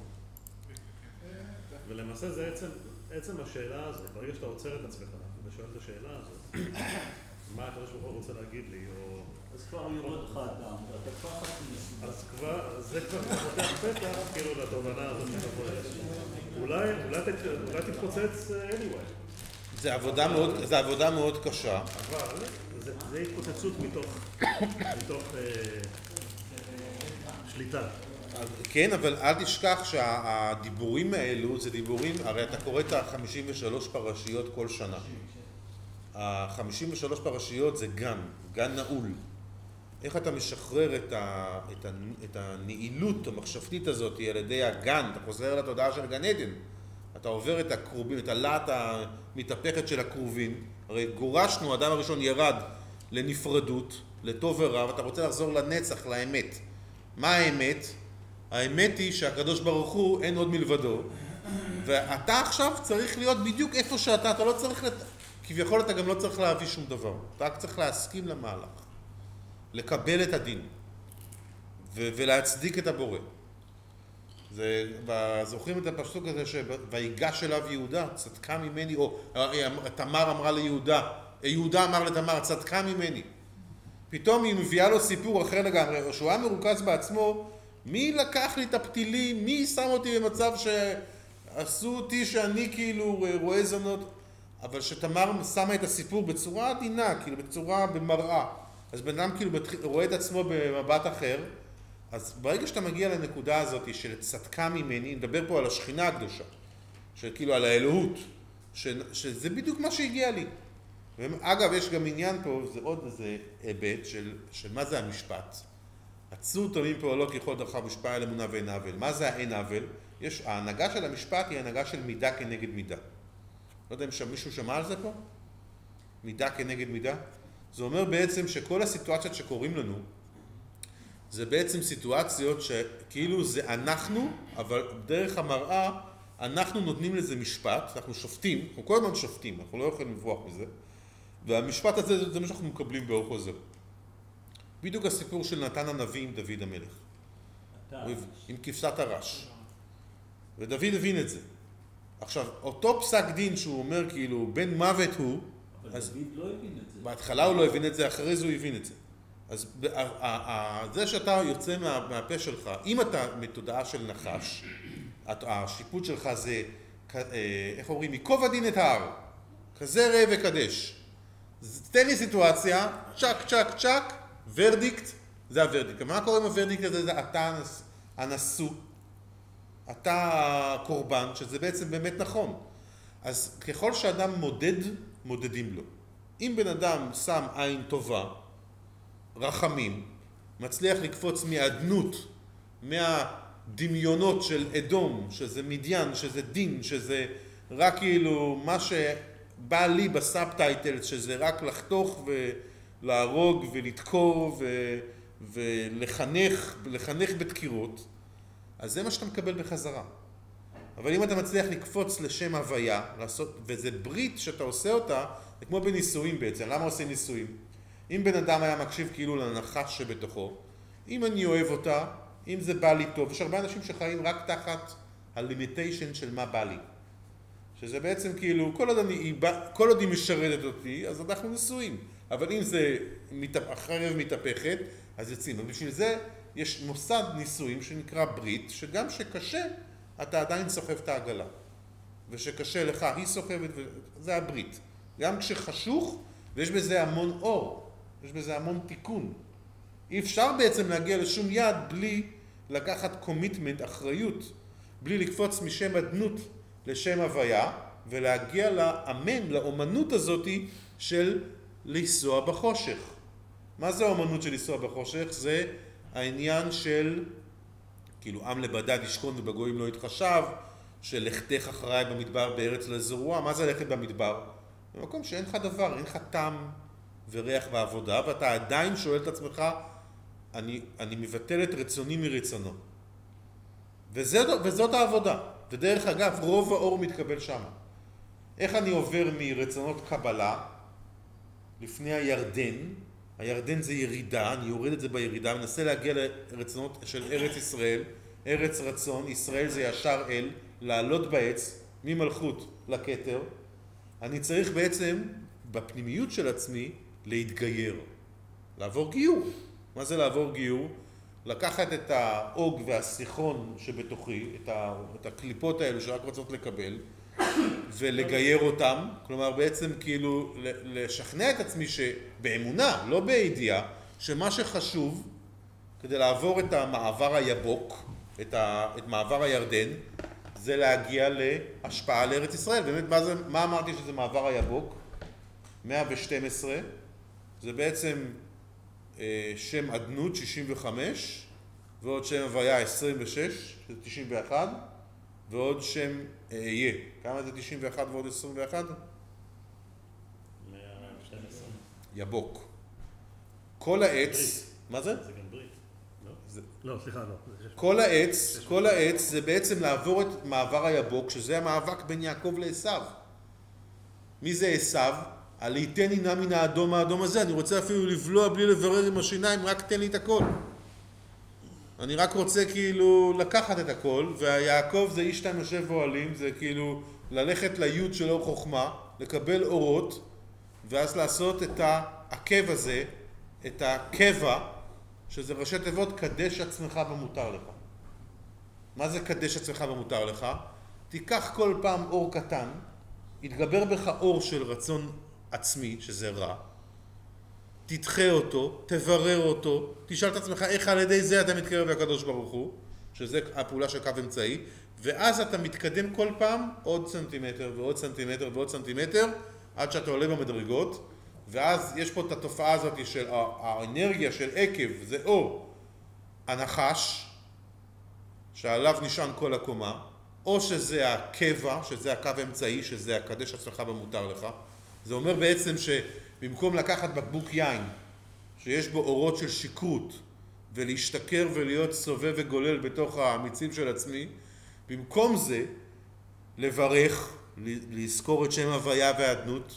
ולמעשה זה עצם השאלה הזאת, ברגע שאתה עוצר את עצמך ושואל את השאלה הזאת, מה הקדוש ברוך הוא רוצה להגיד לי, או... אז כבר יורד לך אדם, ואתה כבר חצי מסודר. אז זה כבר פותח פתח, כאילו, לתובנה הזאת אולי תתפוצץ anyway. זה עבודה מאוד קשה. אבל זה התפוצצות מתוך שליטה. כן, אבל אל תשכח שהדיבורים האלו זה דיבורים, הרי אתה קורא את ה-53 פרשיות כל שנה. ה-53 פרשיות זה גן נעול. איך אתה משחרר את הנעילות המחשבתית הזאת על ידי הגן, אתה חוזר לתודעה של גן עדן. אתה עובר את הקרובים, את הלהט המתהפכת של הקרובים. הרי גורשנו, האדם הראשון ירד לנפרדות, לטוב ורע, ואתה רוצה לחזור לנצח, לאמת. מה האמת? האמת היא שהקדוש ברוך הוא אין עוד מלבדו, ואתה עכשיו צריך להיות בדיוק איפה שאתה, אתה לא צריך, כביכול אתה גם לא צריך להביא שום דבר. אתה רק צריך להסכים למהלך, לקבל את הדין, ולהצדיק את הבורא. זוכרים את הפסוק הזה שויגש אליו יהודה, צדקה ממני, או תמר אמרה ליהודה, יהודה אמר לתמר, צדקה ממני. פתאום היא מביאה לו סיפור אחר לגמרי, שהוא היה מרוכז בעצמו, מי לקח לי את הפתילים, מי שם אותי במצב שעשו אותי שאני כאילו רואה זונות, אבל שתמר שמה את הסיפור בצורה עדינה, כאילו בצורה במראה, אז בן אדם כאילו רואה את עצמו במבט אחר, אז ברגע שאתה מגיע לנקודה הזאת של צדקה ממני, נדבר פה על השכינה הקדושה, שכאילו על האלוהות, שזה בדיוק מה שהגיע לי. אגב, יש גם עניין פה, זה עוד איזה היבט של מה זה המשפט. עצור תמים פועלו ככל דרכיו ושפע על אמונה ואין עוול. מה זה האין עוול? ההנהגה של המשפט היא הנהגה של מידה כנגד מידה. לא יודע אם מישהו שמע על זה פה? מידה כנגד מידה? זה אומר בעצם שכל הסיטואציות שקורים לנו, זה בעצם סיטואציות שכאילו זה אנחנו, אבל דרך המראה אנחנו נותנים לזה משפט, אנחנו שופטים, אנחנו כל הזמן שופטים, אנחנו לא יכולים לברוח מזה, והמשפט הזה זה מה שאנחנו מקבלים באור חוזר. בדיוק הסיפור של נתן הנביא עם דוד המלך. עם כבשת הרש. ודוד הבין את זה. עכשיו, אותו פסק דין שהוא אומר כאילו בן מוות הוא, אבל דוד לא הבין את זה. בהתחלה הוא לא הבין את זה, אחרי זה הוא הבין את זה. אז זה שאתה יוצא מהפה שלך, אם אתה מתודעה של נחש, השיפוט שלך זה, איך אומרים, ייקוב הדין את ההר, כזה ראה וקדש. תן לי סיטואציה, צ'ק, צ'ק, צ'ק, ורדיקט, זה הוורדיקט. מה קורה עם הוורדיקט הזה? זה אתה הנשוא, אתה הקורבן, שזה בעצם באמת נכון. אז ככל שאדם מודד, מודדים לו. אם בן אדם שם עין טובה, רחמים, מצליח לקפוץ מעדנות, מהדמיונות של אדום, שזה מדיין, שזה דין, שזה רק כאילו מה שבא לי בסאבטייטל, שזה רק לחתוך ולהרוג ולדקור ולחנך בדקירות, אז זה מה שאתה מקבל בחזרה. אבל אם אתה מצליח לקפוץ לשם הוויה, וזה ברית שאתה עושה אותה, זה כמו בניסויים בעצם. למה עושים ניסויים? אם בן אדם היה מקשיב כאילו לנחש שבתוכו, אם אני אוהב אותה, אם זה בא לי טוב, יש הרבה אנשים שחיים רק תחת הלימיטיישן של מה בא לי. שזה בעצם כאילו, כל עוד היא משרדת אותי, אז אנחנו ניסויים. אבל אם זה החרב מתהפכת, אז יוצאים. ובשביל זה יש מוסד ניסויים שנקרא ברית, שגם שקשה, אתה עדיין סוחב את העגלה. ושקשה לך, היא סוחבת, זה הברית. גם כשחשוך, ויש בזה המון אור, יש בזה המון תיקון. אי אפשר בעצם להגיע לשום יד בלי לקחת קומיטמנט, אחריות, בלי לקפוץ משם אדנות לשם הוויה, ולהגיע לאמן, לאומנות הזאת של לנסוע בחושך. מה זה האומנות של לנסוע בחושך? זה העניין של, כאילו, עם לבדד ישכון ובגויים לא יתחשב, של לכתך אחריי במדבר בארץ לא זרועה. מה זה ללכת במדבר? במקום שאין לך דבר, אין לך טעם וריח בעבודה, ואתה עדיין שואל את עצמך, אני מבטל את רצוני מרצונו. וזאת העבודה. ודרך אגב, רוב האור מתקבל שם. איך אני עובר מרצונות קבלה לפני הירדן? הירדן זה ירידה, אני יורד את זה בירידה, מנסה להגיע לרצונות של ארץ ישראל, ארץ רצון, ישראל זה ישר אל, לעלות בעץ, ממלכות לכתר. אני צריך בעצם, בפנימיות של עצמי, להתגייר. לעבור גיור. מה זה לעבור גיור? לקחת את האוג והסיכון שבתוכי, את הקליפות האלו שרק רוצות לקבל, ולגייר אותם. כלומר, בעצם כאילו לשכנע את עצמי שבאמונה, לא בידיעה, שמה שחשוב כדי לעבור את המעבר היבוק, את מעבר הירדן, זה להגיע להשפעה לארץ ישראל. באמת, מה אמרתי שזה מעבר היבוק? 112, זה בעצם שם עדנות 65, ועוד שם הוויה 26, שזה 91, ועוד שם אהיה. כמה זה 91 ועוד 21? 112. יבוק. כל העץ, מה זה? זה גם ברית, לא? לא, סליחה, לא. כל העץ זה בעצם לעבור את מעבר היבוק, שזה המאבק בין יעקב לעשיו. מי זה עשיו? הליתני נא מן האדום הזה, אני רוצה אפילו לבלוע בלי לברר עם השיניים, רק תן לי את הכל. אני רק רוצה כאילו לקחת את הכל, והיעקב זה איש שתיים יושב ואוהלים, זה כאילו ללכת ליוד של אור חוכמה, לקבל אורות, ואז לעשות את העקב הזה, את הקבע, שזה ראשי תיבות, קדש עצמך במותר לך. מה זה קדש עצמך במותר לך? תיקח כל פעם אור קטן, יתגבר בך אור של רצון עצמי, שזה רע, תדחה אותו, תברר אותו, תשאל את עצמך איך על ידי זה אתה מתקרב לקדוש ברוך הוא, שזה הפעולה של קו אמצעי, ואז אתה מתקדם כל פעם עוד סנטימטר ועוד סנטימטר ועוד סנטימטר, עד שאתה עולה במדרגות, ואז יש פה את התופעה הזאת של האנרגיה של עקב, זה או הנחש, שעליו נשען כל הקומה, או שזה הקבע, שזה הקו אמצעי, שזה הקדש עצמך במותר לך. זה אומר בעצם שבמקום לקחת בקבוק יין, שיש בו אורות של שכרות, ולהשתכר ולהיות סובב וגולל בתוך המיצים של עצמי, במקום זה לברך, לזכור את שם הוויה והאדנות,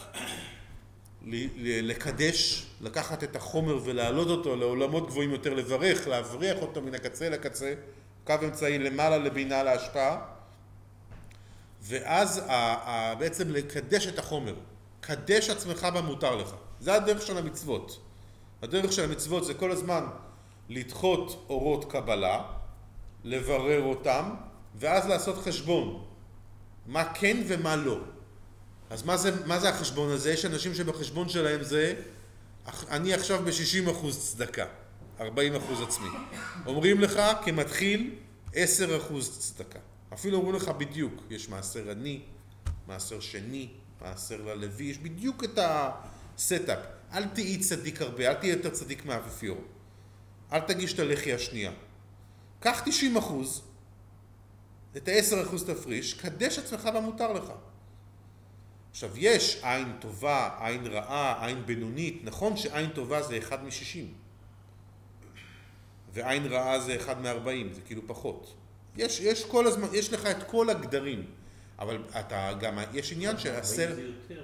לקדש, לקחת את החומר ולהעלות אותו לעולמות גבוהים יותר, לברך, להבריח אותו מן הקצה לקצה, קו אמצעי למעלה לבינה להשפעה, ואז בעצם לקדש את החומר. קדש עצמך במותר לך. זה הדרך של המצוות. הדרך של המצוות זה כל הזמן לדחות אורות קבלה, לברר אותם, ואז לעשות חשבון. מה כן ומה לא. אז מה זה החשבון הזה? יש אנשים שבחשבון שלהם זה, אני עכשיו ב-60% צדקה, 40% עצמי. אומרים לך כמתחיל 10% צדקה. אפילו אומרים לך בדיוק, יש מעשר עני, מעשר שני, מעשר ללוי, יש בדיוק את הסטאפ. אל תהי צדיק הרבה, אל תהי יותר צדיק מהאפיפיור. אל תגיש את הלחי השנייה. קח 90%, את ה-10% תפריש, קדש עצמך במותר לך. עכשיו, יש עין טובה, עין רעה, עין בינונית. נכון שעין טובה זה 1 מ-60. ועין רעה זה 1 מ-40, זה כאילו פחות. יש כל הזמן, יש לך את כל הגדרים. אבל אתה גם, יש עניין שהסר...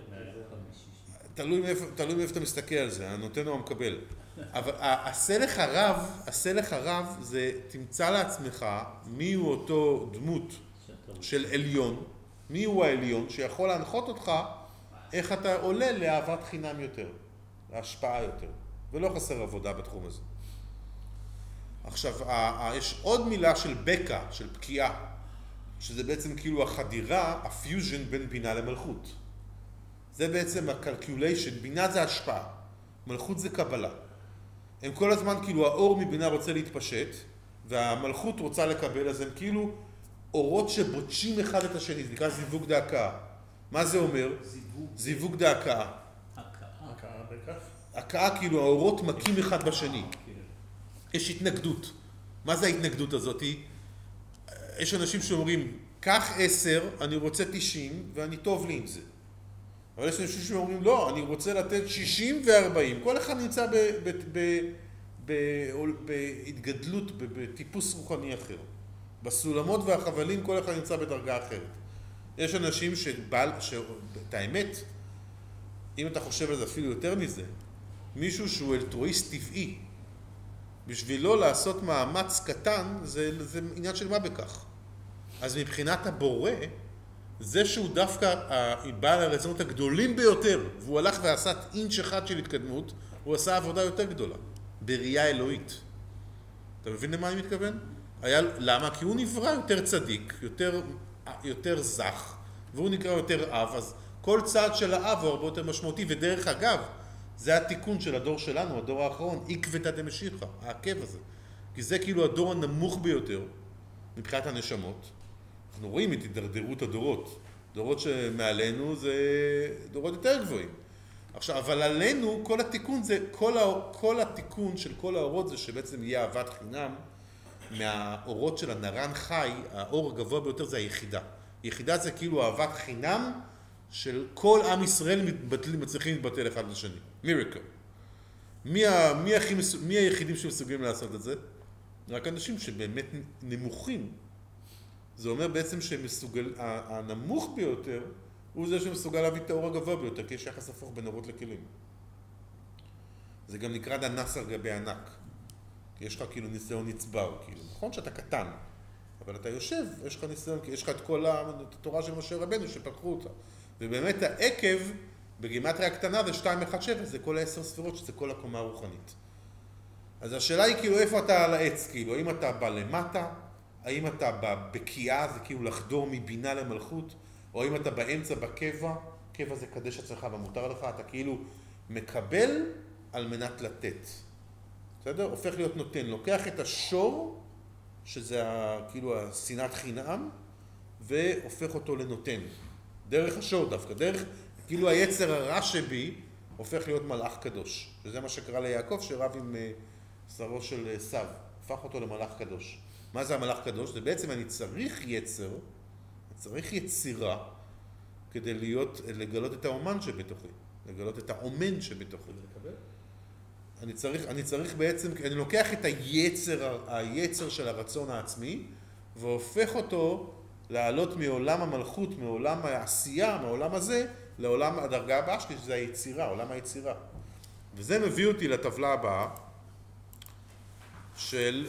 תלוי מאיפה אתה מסתכל על זה, הנותן או המקבל. אבל הסלח הרב זה תמצא לעצמך מי הוא אותו דמות של עליון, מי הוא העליון שיכול להנחות אותך איך אתה עולה לאהבת חינם יותר, להשפעה יותר, ולא חסר עבודה בתחום הזה. עכשיו, יש עוד מילה של בקע, של פקיעה, שזה בעצם כאילו החדירה, הפיוז'ן בין בינה למלכות. זה בעצם הקלקיוליישן, בינה זה השפעה, מלכות זה קבלה. הם כל הזמן כאילו האור מבינה רוצה להתפשט, והמלכות רוצה לקבל, אז הם כאילו אורות שבוטשים אחד את השני, זה נקרא זיווג דהקאה. מה זה אומר? זיווג דהקאה. הכאה בכף? הכאה כאילו האורות מכים אחד בשני. יש התנגדות. מה זה ההתנגדות הזאת? יש אנשים שאומרים, קח 10, אני רוצה 90 ואני טוב לי עם זה. אבל יש אנשים שאומרים, לא, אני רוצה לתת 60 ו-40. כל אחד נמצא בהתגדלות, בטיפוס רוחני אחר. בסולמות והחבלים כל אחד נמצא בדרגה אחרת. יש אנשים את האמת, אם אתה חושב על זה אפילו יותר מזה, מישהו שהוא אלטרואיסט טבעי, בשבילו לעשות מאמץ קטן, זה עניין של מה בכך. אז מבחינת הבורא, זה שהוא דווקא בעל הרצונות הגדולים ביותר, והוא הלך ועשה אינץ' אחד של התקדמות, הוא עשה עבודה יותר גדולה, בראייה אלוהית. אתה מבין למה אני מתכוון? למה? כי הוא נברא יותר צדיק, יותר זך, והוא נקרא יותר אב, אז כל צעד של האב הוא הרבה יותר משמעותי, ודרך אגב, זה התיקון של הדור שלנו, הדור האחרון, עקבתא דמשיחא, העקב הזה. כי זה כאילו הדור הנמוך ביותר, מבחינת הנשמות. אנחנו רואים את הידרדרות הדורות. דורות שמעלינו זה דורות יותר גבוהים. עכשיו, אבל עלינו, כל התיקון זה, כל התיקון של כל האורות זה שבעצם יהיה אהבת חינם, מהאורות של הנרן חי, האור הגבוה ביותר זה היחידה. יחידה זה כאילו אהבת חינם של כל עם ישראל מצליחים להתבטל אחד לשני. מיריקל. מי היחידים שמסוגלים לעשות את זה? רק אנשים שבאמת נמוכים. זה אומר בעצם שהנמוך ביותר הוא זה שמסוגל להביא את האור הגבוה ביותר, כי יש יחס הפוך בין אורות לכלים. זה גם נקרא דנס על גבי ענק. כי יש לך כאילו ניסיון נצבר, כאילו. נכון שאתה קטן, אבל אתה יושב, יש לך ניסיון, כי יש לך את כל התורה של משה רבנו שפתחו אותה. ובאמת העקב בגימטריה הקטנה זה 217, זה כל 10 ספירות, שזה כל הקומה הרוחנית. אז השאלה היא כאילו איפה אתה על העץ, כאילו, האם אתה בא למטה, האם אתה בקיאה, זה כאילו לחדור מבינה למלכות, או האם אתה באמצע בקבע, קבע זה קדש עצמך ומותר לך, אתה כאילו מקבל על מנת לתת. בסדר? הופך להיות נותן, לוקח את השור, שזה כאילו השנאת חינם, והופך אותו לנותן. דרך השור דווקא, דרך כאילו היצר הרע שבי, הופך להיות מלאך קדוש. וזה מה שקרה ליעקב שרב עם שרו של סב, הפך אותו למלאך קדוש. מה זה המלאך קדוש? זה בעצם אני צריך יצר, אני צריך יצירה, כדי לגלות את האומן שבתוכי, לגלות את האומן שבתוכי. אני צריך בעצם, אני לוקח את היצר של הרצון העצמי, והופך אותו לעלות מעולם המלכות, מעולם העשייה, מעולם הזה, לעולם הדרגה הבאה שלי, שזה היצירה, עולם היצירה. וזה מביא אותי לטבלה הבאה של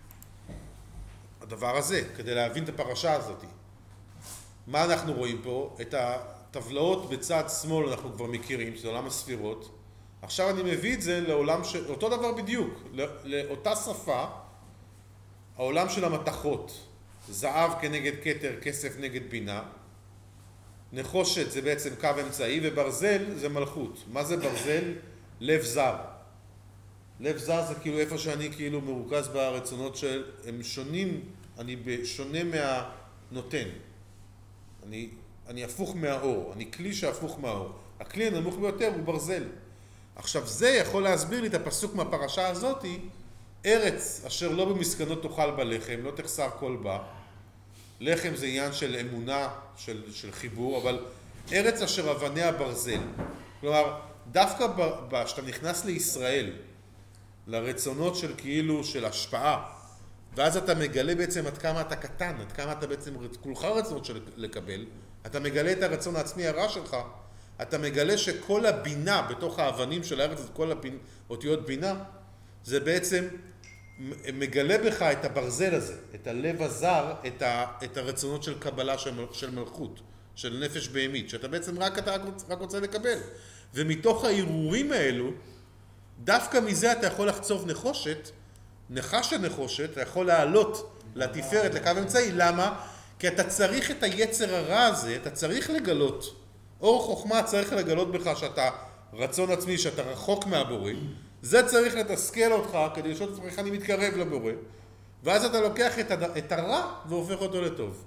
הדבר הזה, כדי להבין את הפרשה הזאת. מה אנחנו רואים פה? את הטבלאות בצד שמאל אנחנו כבר מכירים, שזה עולם הספירות. עכשיו אני מביא את זה לעולם אותו דבר בדיוק, לאותה שפה, העולם של המתכות. זהב כנגד כתר, כסף נגד בינה. נחושת זה בעצם קו אמצעי, וברזל זה מלכות. מה זה ברזל? לב זר. לב זר זה כאילו איפה שאני כאילו מרוכז ברצונות שהם שונים, אני שונה מהנותן. אני הפוך מהאור, אני כלי שהפוך מהאור. הכלי הנמוך ביותר הוא ברזל. עכשיו זה יכול להסביר לי את הפסוק מהפרשה הזאת, ארץ אשר לא במסכנות תאכל בה לחם, לא תחסר כל בה. לחם זה עניין של אמונה, של חיבור, אבל ארץ אשר אבניה ברזל. כלומר, דווקא כשאתה נכנס לישראל, לרצונות של כאילו, של השפעה, ואז אתה מגלה בעצם עד כמה אתה קטן, עד כמה אתה בעצם כולך רצונות של לקבל, אתה מגלה את הרצון העצמי הרע שלך, אתה מגלה שכל הבינה בתוך האבנים של הארץ, כל אותיות בינה, זה בעצם מגלה בך את הברזל הזה, את הלב הזר, את הרצונות של קבלה של מלכות, של נפש בהמית, שאתה בעצם רק רוצה לקבל. ומתוך הערעורים האלו, דווקא מזה אתה יכול לחצוב נחושת, נחש נחושת, אתה יכול לעלות לתפארת, לקו אמצעי. למה? כי אתה צריך את היצר הרע הזה, אתה צריך לגלות. אור חוכמה צריך לגלות בך שאתה רצון עצמי, שאתה רחוק מהבורא. זה צריך לתסכל אותך כדי לשאול את עצמך אני מתקרב לבורא. ואז אתה לוקח את הרע והופך אותו לטוב.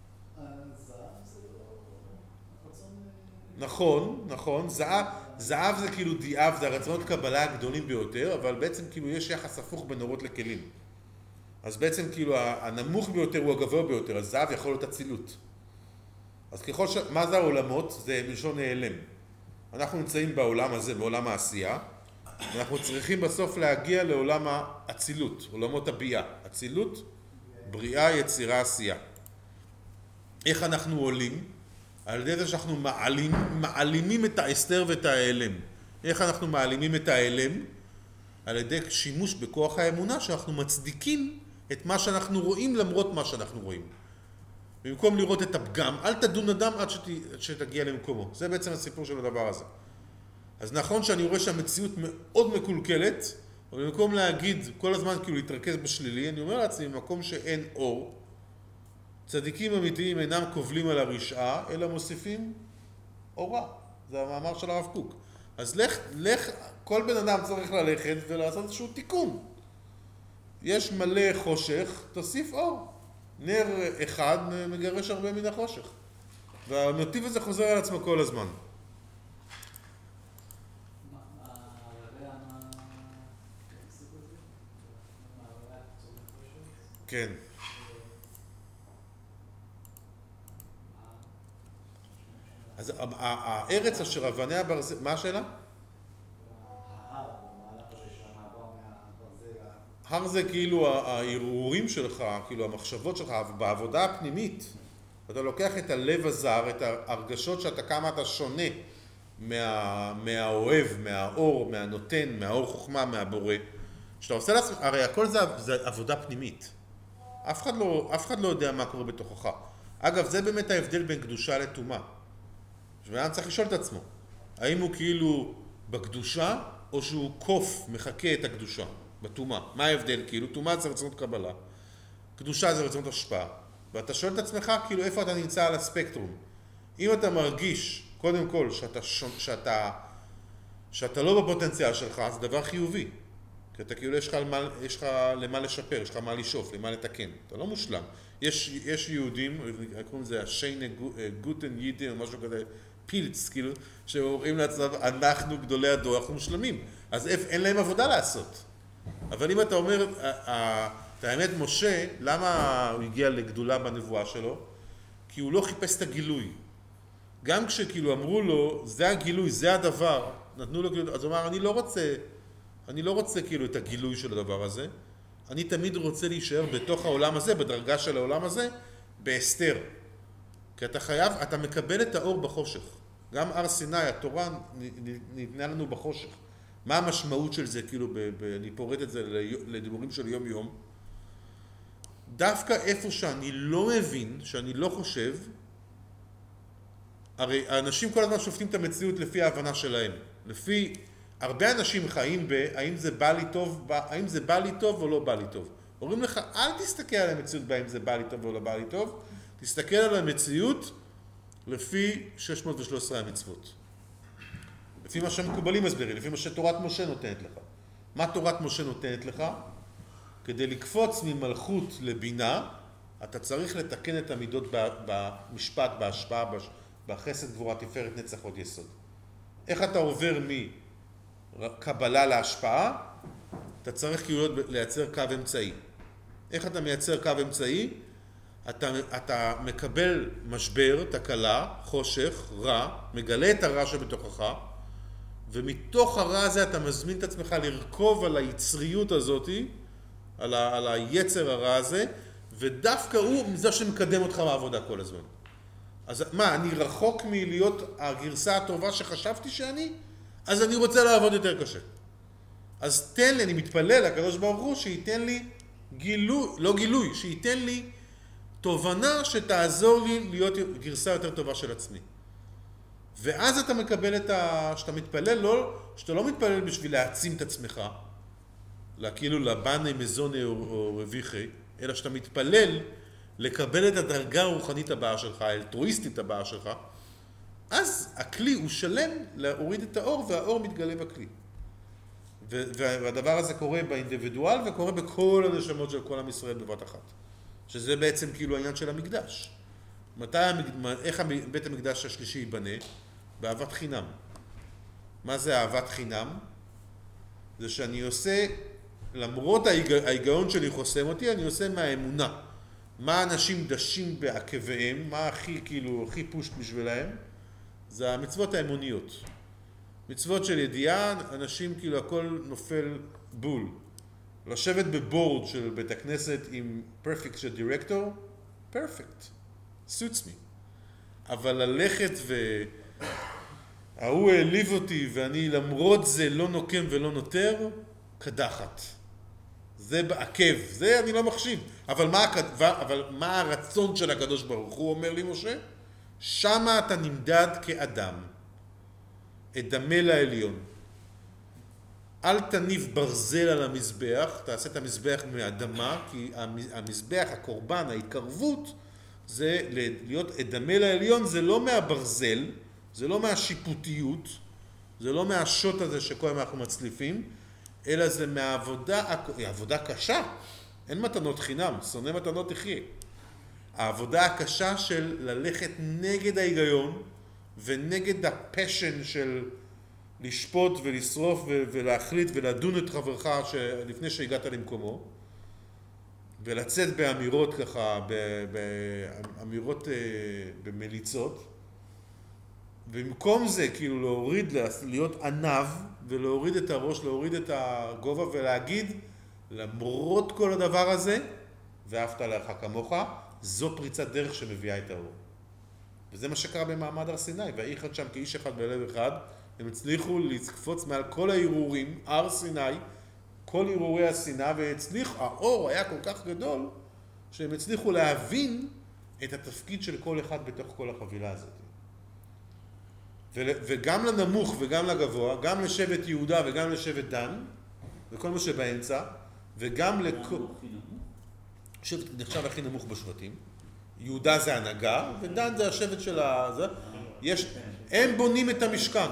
נכון, נכון. זהב זה כאילו דיאב, זה הרצונות קבלה הגדולים ביותר, אבל בעצם כאילו יש יחס הפוך בין אורות לכלים. אז בעצם כאילו הנמוך ביותר הוא הגבוה ביותר, אז זהב יכול להיות אצילות. אז ככל מה זה העולמות? זה מלשון נעלם. אנחנו נמצאים בעולם הזה, בעולם העשייה, ואנחנו צריכים בסוף להגיע לעולם האצילות, עולמות הביאה. אצילות, בריאה, יצירה, עשייה. איך אנחנו עולים? על ידי זה שאנחנו מעלימים את ההסתר ואת ההיעלם. איך אנחנו מעלימים את ההיעלם? על ידי שימוש בכוח האמונה שאנחנו מצדיקים את מה שאנחנו רואים למרות מה שאנחנו רואים. במקום לראות את הפגם, אל תדון אדם עד שתגיע למקומו. זה בעצם הסיפור של הדבר הזה. אז נכון שאני רואה שהמציאות מאוד מקולקלת, אבל במקום להגיד כל הזמן כאילו להתרכז בשלילי, אני אומר לעצמי, במקום שאין אור, צדיקים אמיתיים אינם קובלים על הרשעה, אלא מוסיפים אורה. זה המאמר של הרב קוק. אז לך, כל בן אדם צריך ללכת ולעשות איזשהו תיקון. יש מלא חושך, תוסיף אור. נר אחד מגרש הרבה מן החושך. והמוטיב הזה חוזר על עצמו כל הזמן. כן. אז הארץ אשר אבניה ברזל, מה השאלה? הר זה כאילו הערעורים שלך, כאילו המחשבות שלך, בעבודה הפנימית. אתה לוקח את הלב הזר, את ההרגשות שאתה כמה אתה שונה מהאוהב, מהאור, מהנותן, מהאור חוכמה, מהבורא. שאתה עושה לעצמך, הרי הכל זה עבודה פנימית. אף אחד לא יודע מה קורה בתוכך. אגב, זה באמת ההבדל בין קדושה לטומאה. שבאדם צריך לשאול את עצמו, האם הוא כאילו בקדושה, או שהוא קוף, מחכה את הקדושה, בטומאה. מה ההבדל? כאילו, טומאה זה רצונות קבלה, קדושה זה רצונות השפעה. ואתה שואל את עצמך, כאילו, איפה אתה נמצא על הספקטרום. אם אתה מרגיש, קודם כל, שאתה לא בפוטנציאל שלך, זה דבר חיובי. כי אתה כאילו, יש לך למה לשפר, יש לך מה לשאוף, למה לתקן. אתה לא מושלם. יש יהודים, קוראים לזה השיינה גוטן יידן או משהו כזה, פילץ, כאילו, שאומרים לעצמם, אנחנו גדולי הדור, אנחנו מושלמים. אז אין להם עבודה לעשות. אבל אם אתה אומר, את האמת, משה, למה הוא הגיע לגדולה בנבואה שלו? כי הוא לא חיפש את הגילוי. גם כשכאילו אמרו לו, זה הגילוי, זה הדבר, נתנו לו גילוי, אז הוא אמר, אני לא רוצה כאילו את הגילוי של הדבר הזה, אני תמיד רוצה להישאר בתוך העולם הזה, בדרגה של העולם הזה, בהסתר. כי אתה מקבל את האור בחושך. גם הר סיני, התורה ניתנה לנו בחושך. מה המשמעות של זה, כאילו, אני פורט את זה לדיבורים של יום יום. דווקא איפה שאני לא מבין, שאני לא חושב, הרי האנשים כל הזמן שופטים את המציאות לפי ההבנה שלהם. לפי, הרבה אנשים חיים האם זה בא לי טוב או לא בא לי טוב. אומרים לך, אל תסתכל על המציאות בהאם זה בא לי טוב או לא בא לי טוב, תסתכל על המציאות לפי 613 המצוות. לפי מה שמקובלים מסבירים, לפי מה שתורת משה נותנת לך. מה תורת משה נותנת לך? כדי לקפוץ ממלכות לבינה, אתה צריך לתקן את המידות במשפט, בהשפעה, בחסד גבורה תפארת נצח עוד יסוד. איך אתה עובר מקבלה להשפעה? אתה צריך כאילו לייצר קו אמצעי. איך אתה מייצר קו אמצעי? אתה מקבל משבר, תקלה, חושך, רע, מגלה את הרע שבתוכך, ומתוך הרע הזה אתה מזמין את עצמך לרכוב על היצריות הזאת, על היצר הרע הזה, ודווקא הוא זה שמקדם אותך בעבודה כל הזמן. אז מה, אני רחוק מלהיות הגרסה הטובה שחשבתי שאני? אז אני רוצה לעבוד יותר קשה. אז תן לי, אני מתפלל לקדוש ברוך הוא שייתן לי גילוי, שייתן לי תובנה שתעזור לי להיות גרסה יותר טובה של עצמי. ואז אתה מקבל שאתה מתפלל, שאתה לא מתפלל בשביל להעצים את עצמך, כאילו לבני מזוני או רוויחי, אלא שאתה מתפלל לקבל את הדרגה הרוחנית הבאה שלך, האלטרואיסטית הבאה שלך, אז הכלי הוא שלם להוריד את האור, והאור מתגלה בכלי. והדבר הזה קורה באינדיבידואל וקורה בכל הנשמות של כל עם ישראל בבת אחת. שזה בעצם כאילו העניין של המקדש. איך בית המקדש השלישי ייבנה? באהבת חינם. מה זה אהבת חינם? זה שאני עושה, למרות ההיגיון שלי חוסם אותי, אני עושה מהאמונה. מה אנשים דשים בעקביהם, מה הכי פושט בשבילהם? זה המצוות האמוניות. מצוות של ידיעה, אנשים כאילו הכל נופל בול. לשבת בבורד של בית הכנסת עם פרפקט של דירקטור, פרפקט, suits me. אבל ללכת והוא העליב אותי ואני למרות זה לא נוקם ולא נותר, קדחת. זה בעקב, זה אני לא מחשיב. אבל מה הרצון של הקדוש ברוך הוא, אומר לי משה? שמה אתה נמדד כאדם. אדמה לעליון. אל תניב ברזל על המזבח, תעשה את המזבח מאדמה, כי המזבח, הקורבן, ההתקרבות, זה להיות אדמה לעליון, זה לא מהברזל, זה לא מהשיפוטיות, זה לא מהשוט הזה שכל הזמן אנחנו מצליפים, אלא זה מהעבודה, עבודה קשה, אין מתנות חינם, שונא מתנות תחיה. העבודה הקשה של ללכת נגד ההיגיון, ונגד הפשן של לשפוט ולשרוף ולהחליט ולדון את חברך לפני שהגעת למקומו, ולצאת באמירות ככה, באמירות במליצות, ובמקום זה כאילו להוריד, להיות ענב, ולהוריד את הראש, להוריד את הגובה ולהגיד, למרות כל הדבר הזה, ואהבת לרעך כמוך, זו פריצת דרך שמביאה את האור. וזה מה שקרה במעמד הר סיני, והאיחד שם כאיש אחד בלב אחד, הם הצליחו לקפוץ מעל כל הערעורים, הר סיני, כל הרהורי השנאה, האור היה כל כך גדול, שהם הצליחו להבין את התפקיד של כל אחד בתוך כל החבילה הזאת. וגם לנמוך וגם לגבוה, גם לשבט יהודה וגם לשבט דן, וכל מה שבאמצע, וגם שבט נחשב הכי נמוך בשבטים. יהודה זה הנהגה, ודן זה השבט של הזה. הם בונים את המשכן.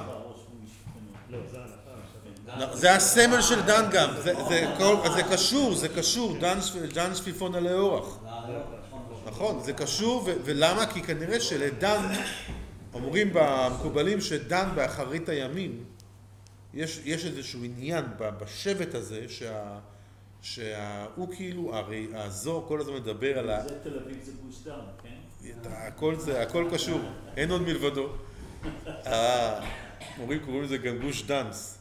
זה הסמל של דן גם, זה קשור, דן שפיפון עלי אורח. נכון, זה קשור, ולמה? כי כנראה שלדן, אומרים במקובלים שדן באחרית הימים, יש איזשהו עניין בשבט הזה, שהוא כאילו, הרי הזוהר כל הזמן מדבר על זה תל אביב זה גוש דן, כן? הכל קשור, אין עוד מלבדו. אומרים, קוראים לזה גם גוש דנס.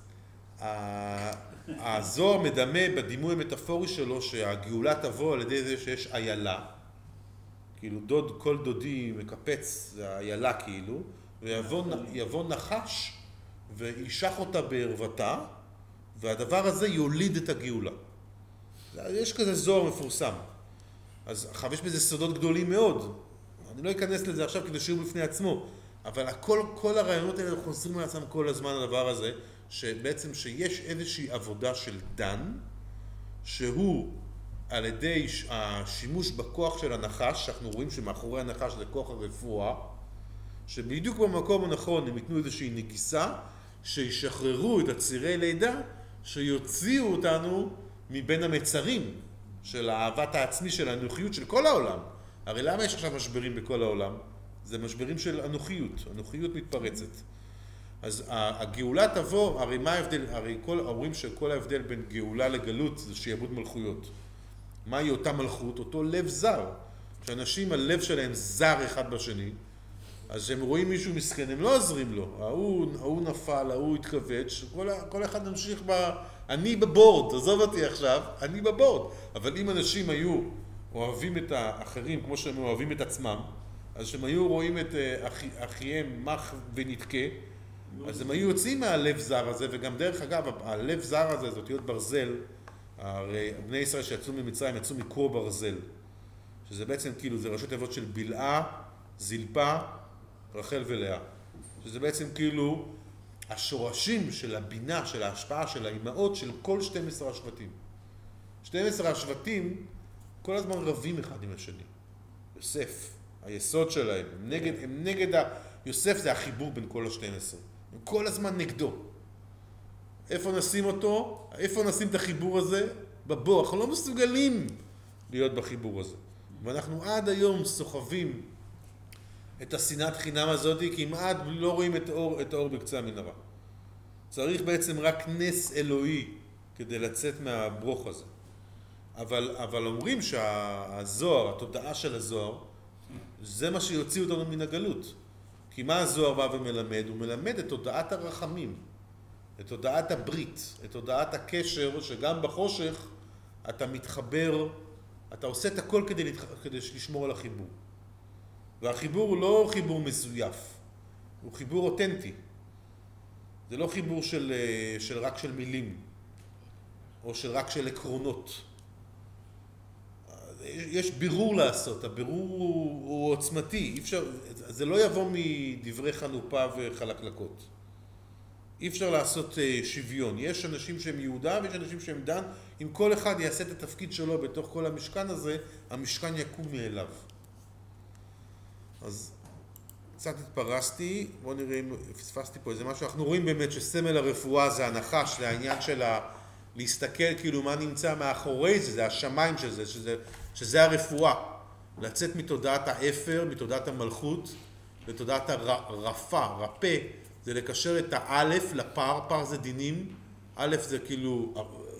הזוהר מדמה בדימוי המטאפורי שלו שהגאולה תבוא על ידי זה שיש איילה, כאילו כל דודי מקפץ, זה איילה כאילו, ויבוא נחש וישח אותה בערוותה, והדבר הזה יוליד את הגאולה. יש כזה זוהר מפורסם. אז יש בזה סודות גדולים מאוד. אני לא אכנס לזה עכשיו כדי שיהיו בפני עצמו, אבל כל הרעיונות האלה חוזרים לעצמם כל הזמן הדבר הזה, שבעצם שיש איזושהי עבודה של דן, שהוא על ידי השימוש בכוח של הנחש, שאנחנו רואים שמאחורי הנחש זה כוח הרפואה, שבדיוק במקום הנכון הם ייתנו איזושהי נגיסה, שישחררו את הצירי לידה, שיוציאו אותנו מבין המצרים של האהבת העצמי, של האנוכיות של כל העולם. הרי למה יש עכשיו משברים בכל העולם? זה משברים של אנוכיות, אנוכיות מתפרצת. אז הגאולה תבוא, הרי מה ההבדל? הרי אומרים שכל ההבדל בין גאולה לגלות זה שיעבוד מלכויות. מהי אותה מלכות? אותו לב זר. שאנשים הלב שלהם זר אחד בשני, אז כשהם רואים מישהו מסכן, הם לא עוזרים לו. ההוא נפל, ההוא התכווץ, כל אחד נמשיך אני בבורד, עזוב אותי עכשיו, אני בבורד. אבל אם אנשים היו אוהבים את האחרים כמו שהם אוהבים את עצמם, אז שהם היו רואים את אחיהם מח ונתקה, אז הם היו יוצאים מהלב זר הזה, וגם דרך אגב, הלב זר הזה, זאת אותיות ברזל, הרי בני ישראל שיצאו ממצרים יצאו מקור ברזל, שזה בעצם כאילו, זה ראשי תיבות של בלעה, זלפה, רחל ולאה. שזה בעצם כאילו השורשים של הבינה, של ההשפעה, של האימהות של כל 12 השבטים. 12 השבטים כל הזמן רבים אחד עם השני. יוסף, היסוד שלהם, הם נגד יוסף זה החיבור בין כל ה-12. הם כל הזמן נגדו. איפה נשים אותו? איפה נשים את החיבור הזה? בבור. אנחנו לא מסוגלים להיות בחיבור הזה. ואנחנו עד היום סוחבים את השנאת חינם הזאת, כי כמעט לא רואים את האור בקצה המנהרה. צריך בעצם רק נס אלוהי כדי לצאת מהברוך הזה. אבל אומרים שהזוהר, התודעה של הזוהר, זה מה שיוציא אותנו מן הגלות. כי מה הזוהר בא ומלמד? הוא מלמד את תודעת הרחמים, את תודעת הברית, את תודעת הקשר, שגם בחושך אתה מתחבר, אתה עושה את הכל כדי לשמור על החיבור. והחיבור הוא לא חיבור מזויף, הוא חיבור אותנטי. זה לא חיבור רק של מילים, או רק של עקרונות. יש בירור לעשות, הבירור הוא עוצמתי, זה לא יבוא מדברי חנופה וחלקלקות. אי אפשר לעשות שוויון. יש אנשים שהם יהודה ויש אנשים שהם דן. אם כל אחד יעשה את התפקיד שלו בתוך כל המשכן הזה, המשכן יקום מאליו. אז קצת התפרסתי, בואו נראה אם פספסתי פה איזה משהו. אנחנו רואים באמת שסמל הרפואה זה הנחש, לעניין של להסתכל כאילו מה נמצא מאחורי זה, זה השמיים של זה, שזה הרפואה. לצאת מתודעת האפר, מתודעת המלכות, לתודעת רפה, זה לקשר את האלף לפר, פר זה דינים, א' זה כאילו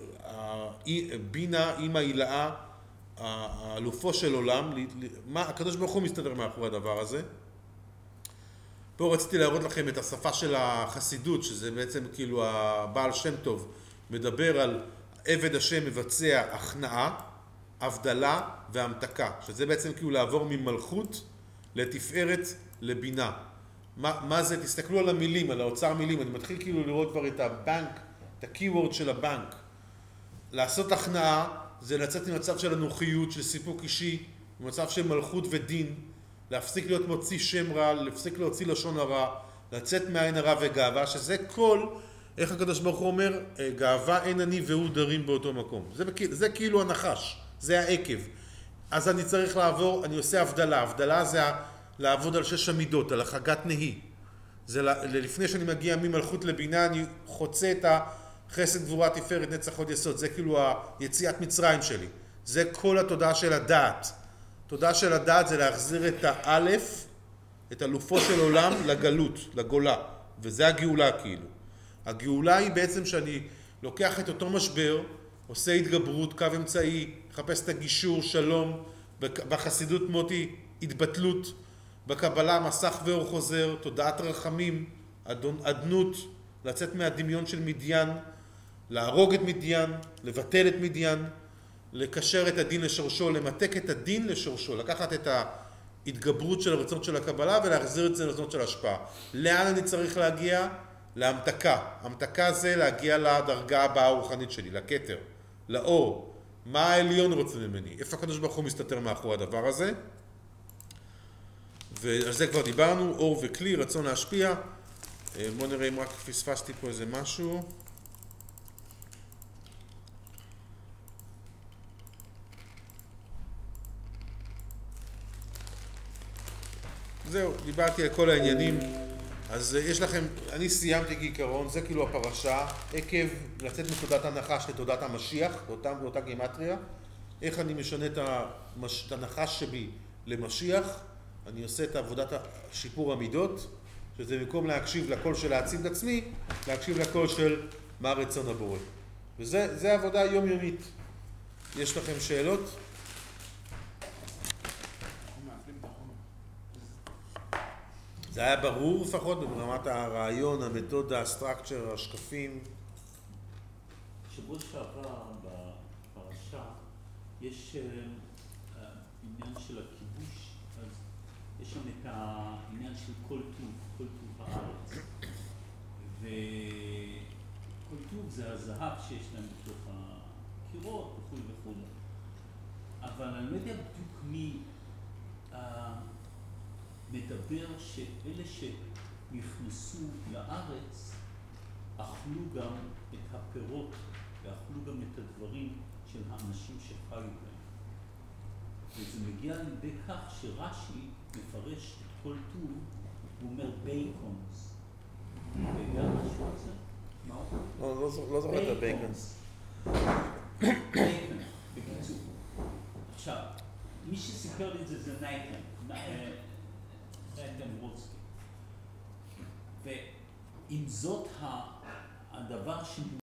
בינה, אמא הילאה, האלופו של עולם, הקדוש ברוך הוא מסתדר מאחורי הדבר הזה. פה רציתי להראות לכם את השפה של החסידות, שזה בעצם כאילו הבעל שם טוב, מדבר על עבד השם מבצע הכנעה, הבדלה והמתקה, שזה בעצם כאילו לעבור ממלכות לתפארת לבינה. מה זה? תסתכלו על המילים, על האוצר מילים, אני מתחיל כאילו לראות כבר את הבנק, את הקיוורד של הבנק. לעשות הכנעה זה לצאת ממצב של אנוכיות, של סיפוק אישי, ממצב של מלכות ודין, להפסיק להיות מוציא שם רע, להפסיק להוציא לשון הרע, לצאת מעין הרע וגאווה, שזה כל, איך הקדוש ברוך הוא אומר, גאווה אין אני והוא דרים באותו מקום. זה כאילו הנחש, זה העקב. אז אני צריך לעבור, אני עושה הבדלה. הבדלה זה לעבוד על 6 המידות, על החגת נהי. זה לפני שאני מגיע ממלכות לבינה, אני חוצה את החסד גבורה תפארת נצח עוד יסוד. זה כאילו היציאת מצרים שלי. זה כל התודעה של הדעת. תודעה של הדעת זה להחזיר את האלף, את אלופו של עולם לגלות, לגולה. וזה הגאולה כאילו. הגאולה היא בעצם שאני לוקח את אותו משבר, עושה התגברות, קו אמצעי, מחפש את הגישור, שלום, בחסידות מוטי, התבטלות, בקבלה מסך ואור חוזר, תודעת רחמים, עדנות, לצאת מהדמיון של מדיין, להרוג את מדיין, לבטל את מדיין, לקשר את הדין לשורשו, למתק את הדין לשורשו, לקחת את ההתגברות של הרצונות של הקבלה ולהחזיר את זה לרצונות של השפעה. לאן אני צריך להגיע? להמתקה. המתקה זה להגיע לדרגה הבאה הרוחנית שלי, לכתר, לאור. מה העליון רוצה ממני? איפה הקדוש ברוך הוא מסתתר מאחורי הדבר הזה? ועל זה כבר דיברנו, אור וכלי, רצון להשפיע. בואו נראה אם רק פספסתי פה איזה משהו. זהו, דיברתי על כל העניינים. אז יש לכם, אני סיימתי כעיקרון, זה כאילו הפרשה, עקב לצאת מתודעת הנחש לתודעת המשיח, באותה גימטריה. איך אני משנה את הנחש שבי למשיח, אני עושה את עבודת שיפור המידות, שזה במקום להקשיב לקול של להעצים את עצמי, להקשיב לקול של מה רצון הבורא. וזה עבודה יומיומית. יש לכם שאלות? זה היה ברור לפחות ברמת הרעיון, המתודה, הסטרקצ'ר, השקפים. שבוע שעבר בפרשה יש עניין של הכיבוש, אז יש שם את העניין של כל טוב הארץ. וכל טוב זה הזהב שיש להם בתוך הקירות וכו' וכו'. אבל אני לא יודע בדיוק מי מדבר שאלה שנכנסו לארץ אכלו גם את הפירות ואכלו גם את הדברים של האנשים שחיו בהם. וזה מגיע לידי כך שרש"י מפרש את כל טוב, הוא אומר בייקונס. אתה יודע משהו על זה? מה הוא? לא זוכר את הבייקונס. בייקונס, בקיצור. עכשיו, מי שסיפר לי את זה זה נייטן. נייטן רוצקי. ואם זאת הדבר